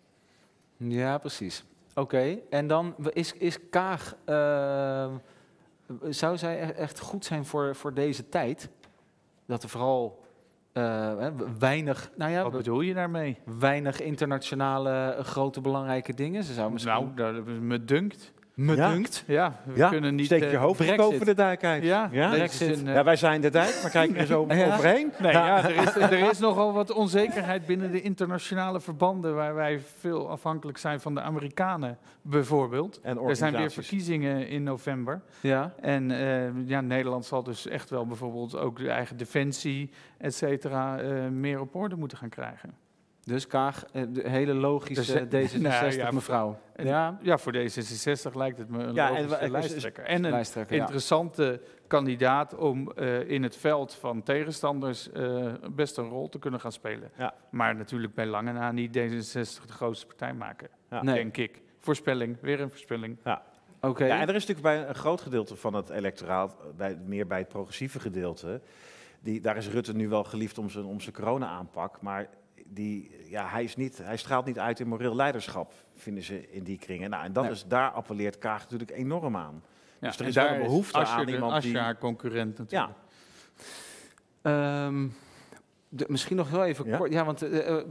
Ja, precies. Oké, okay. En dan is, is Kaag, uh, zou zij echt goed zijn voor, voor deze tijd? Dat er vooral uh, weinig, nou ja, Wat bedoel je daarmee? Weinig internationale uh, grote belangrijke dingen. Ze zou misschien... Nou, dat me dunkt. Me Ja. dunkt. Ja, we Ja, kunnen niet... steek je uh, hoofd Brexit. boven de dijk uit. Ja, Ja? Brexit. Een, uh, Ja, wij zijn de dijk, maar kijk er zo Ja. overheen. Nee, ja, er, is, er is nogal wat onzekerheid binnen de internationale verbanden, waar wij veel afhankelijk zijn van de Amerikanen, bijvoorbeeld. En Er zijn weer organisaties. verkiezingen in november. Ja. En uh, ja, Nederland zal dus echt wel bijvoorbeeld ook de eigen defensie, et cetera, uh, meer op orde moeten gaan krijgen. Dus Kaag, uh, de hele logische Dus, D zesenzestig nou ja, mevrouw. En, Ja. ja, voor D zesenzestig lijkt het me een Ja, en logische wa- lijsttrekker. En een Lijsttrekker, ja. interessante kandidaat om uh, in het veld van tegenstanders uh, best een rol te kunnen gaan spelen. Ja. Maar natuurlijk bij lange na niet D zesenzestig de grootste partij maken, Ja. Nee. denk ik. Voorspelling, weer een voorspelling. Ja. Oké. Okay. Ja, en er is natuurlijk bij een groot gedeelte van het electoraat, bij, meer bij het progressieve gedeelte, die, daar is Rutte nu wel geliefd om zijn, om zijn corona-aanpak, maar die, ja, hij, is niet, hij straalt niet uit in moreel leiderschap, vinden ze in die kringen. Nou, en dat Nee. is, daar appelleert Kaag natuurlijk enorm aan. Ja, dus er en is wel daar een behoefte Asscher aan de- iemand Asscher die... haar concurrent natuurlijk. Ja. Ehm, de, misschien nog heel even Ja? kort. Ja, want uh, uh, uh,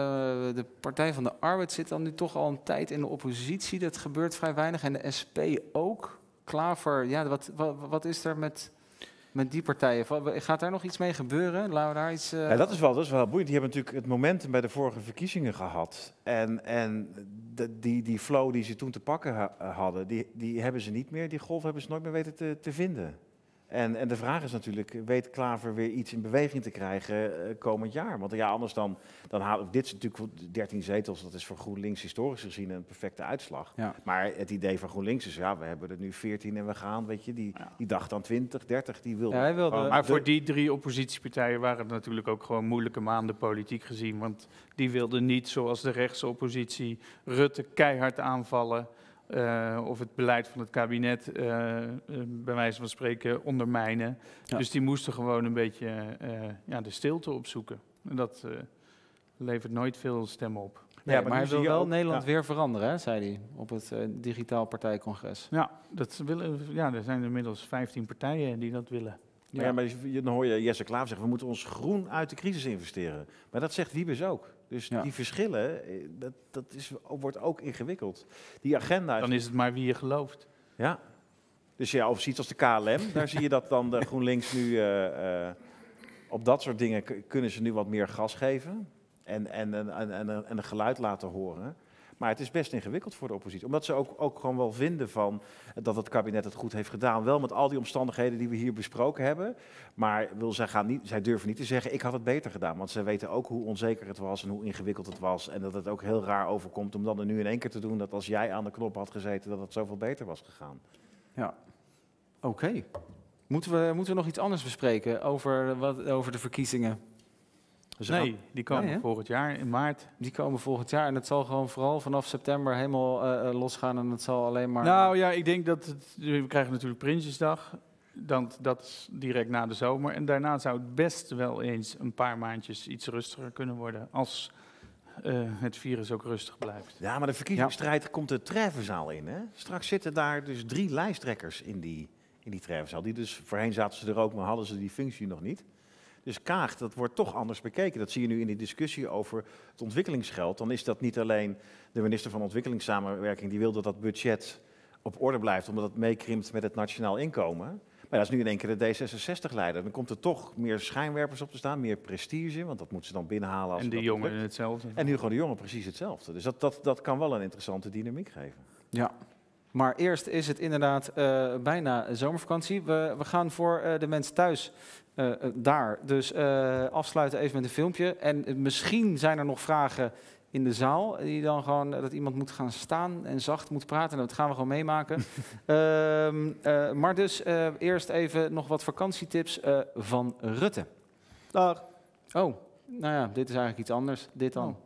de Partij van de Arbeid zit dan nu toch al een tijd in de oppositie. Dat gebeurt vrij weinig. En de S P ook. Klaver, ja, wat, wat, wat is er met, met die partijen? Gaat daar nog iets mee gebeuren? Laten we daar iets... Uh... Ja, dat is wel, dat is wel boeiend. Die hebben natuurlijk het momentum bij de vorige verkiezingen gehad. En, en de, die, die flow die ze toen te pakken ha hadden, die, die hebben ze niet meer. Die golf hebben ze nooit meer weten te, te vinden. En, en de vraag is natuurlijk, weet Klaver weer iets in beweging te krijgen uh, komend jaar? Want ja, anders dan, dan halen dit is natuurlijk dertien zetels, dat is voor GroenLinks historisch gezien een perfecte uitslag. Ja. Maar het idee van GroenLinks is, ja, we hebben er nu veertien en we gaan, weet je, die, die dacht aan twintig, dertig, die wilde. Ja, hij wilde gewoon Maar de- voor die drie oppositiepartijen waren het natuurlijk ook gewoon moeilijke maanden politiek gezien. Want die wilden niet, zoals de rechtse oppositie, Rutte keihard aanvallen. Uh, of het beleid van het kabinet, uh, uh, bij wijze van spreken, ondermijnen. Ja. Dus die moesten gewoon een beetje uh, ja, de stilte opzoeken. En dat uh, levert nooit veel stemmen op. Nee, Ja, maar, maar hij nu wil zie je wel ook- Nederland ja. weer veranderen, hè, zei hij, op het uh, digitaal partijcongres. Ja, dat willen, ja, er zijn inmiddels vijftien partijen die dat willen. Ja, ja, maar je- dan hoor je Jesse Klaver zeggen, we moeten ons groen uit de crisis investeren. Maar dat zegt Wiebes ook. Dus Ja. die verschillen, eh, dat, dat is, wordt ook ingewikkeld. Die agenda... Dan is het maar wie je gelooft. Ja. Dus ja, of zoiets als de K L M, daar zie je dat dan de GroenLinks nu... eh, eh, op dat soort dingen k- kunnen ze nu wat meer gas geven. En, en, en, en, en, en een geluid laten horen. Maar het is best ingewikkeld voor de oppositie. Omdat ze ook, ook gewoon wel vinden van dat het kabinet het goed heeft gedaan. Wel met al die omstandigheden die we hier besproken hebben. Maar wil, zij, gaan niet, zij durven niet te zeggen, ik had het beter gedaan. Want zij weten ook hoe onzeker het was en hoe ingewikkeld het was. En dat het ook heel raar overkomt om dan er nu in één keer te doen dat als jij aan de knop had gezeten, dat het zoveel beter was gegaan. Ja, oké. Okay. Moeten we, moeten we nog iets anders bespreken over, wat, over de verkiezingen? Dus Nee, die komen Nee, hè? volgend jaar in maart. Die komen volgend jaar en het zal gewoon vooral vanaf september helemaal uh, uh, losgaan en het zal alleen maar... Nou ja, ik denk dat het, we krijgen natuurlijk Prinsjesdag. Dan, dat is direct na de zomer. En daarna zou het best wel eens een paar maandjes iets rustiger kunnen worden. Als uh, het virus ook rustig blijft. Ja, maar de verkiezingsstrijd komt de Treffenzaal in. Hè? Straks zitten daar dus drie lijsttrekkers in die, in die Treffenzaal. Die dus, voorheen zaten ze er ook, maar hadden ze die functie nog niet. Dus Kaag, dat wordt toch anders bekeken. Dat zie je nu in die discussie over het ontwikkelingsgeld. Dan is dat niet alleen de minister van Ontwikkelingssamenwerking die wil dat dat budget op orde blijft, omdat het meekrimpt met het nationaal inkomen. Maar dat is nu in één keer de D zesenzestig-leider. Dan komt er toch meer schijnwerpers op te staan, meer prestige, want dat moeten ze dan binnenhalen. Als En de dat jongeren lukt. hetzelfde. En nu gewoon de jongeren precies hetzelfde. Dus dat, dat, dat kan wel een interessante dynamiek geven. Ja, maar eerst is het inderdaad uh, bijna zomervakantie. We, we gaan voor uh, de mensen thuis uh, uh, daar dus uh, afsluiten even met een filmpje. En uh, misschien zijn er nog vragen in de zaal, die dan gewoon, uh, dat iemand moet gaan staan en zacht moet praten. Dat gaan we gewoon meemaken. uh, uh, maar dus uh, eerst even nog wat vakantietips uh, van Rutte. Dag. Oh, nou ja, dit is eigenlijk iets anders. Dit dan. Oh.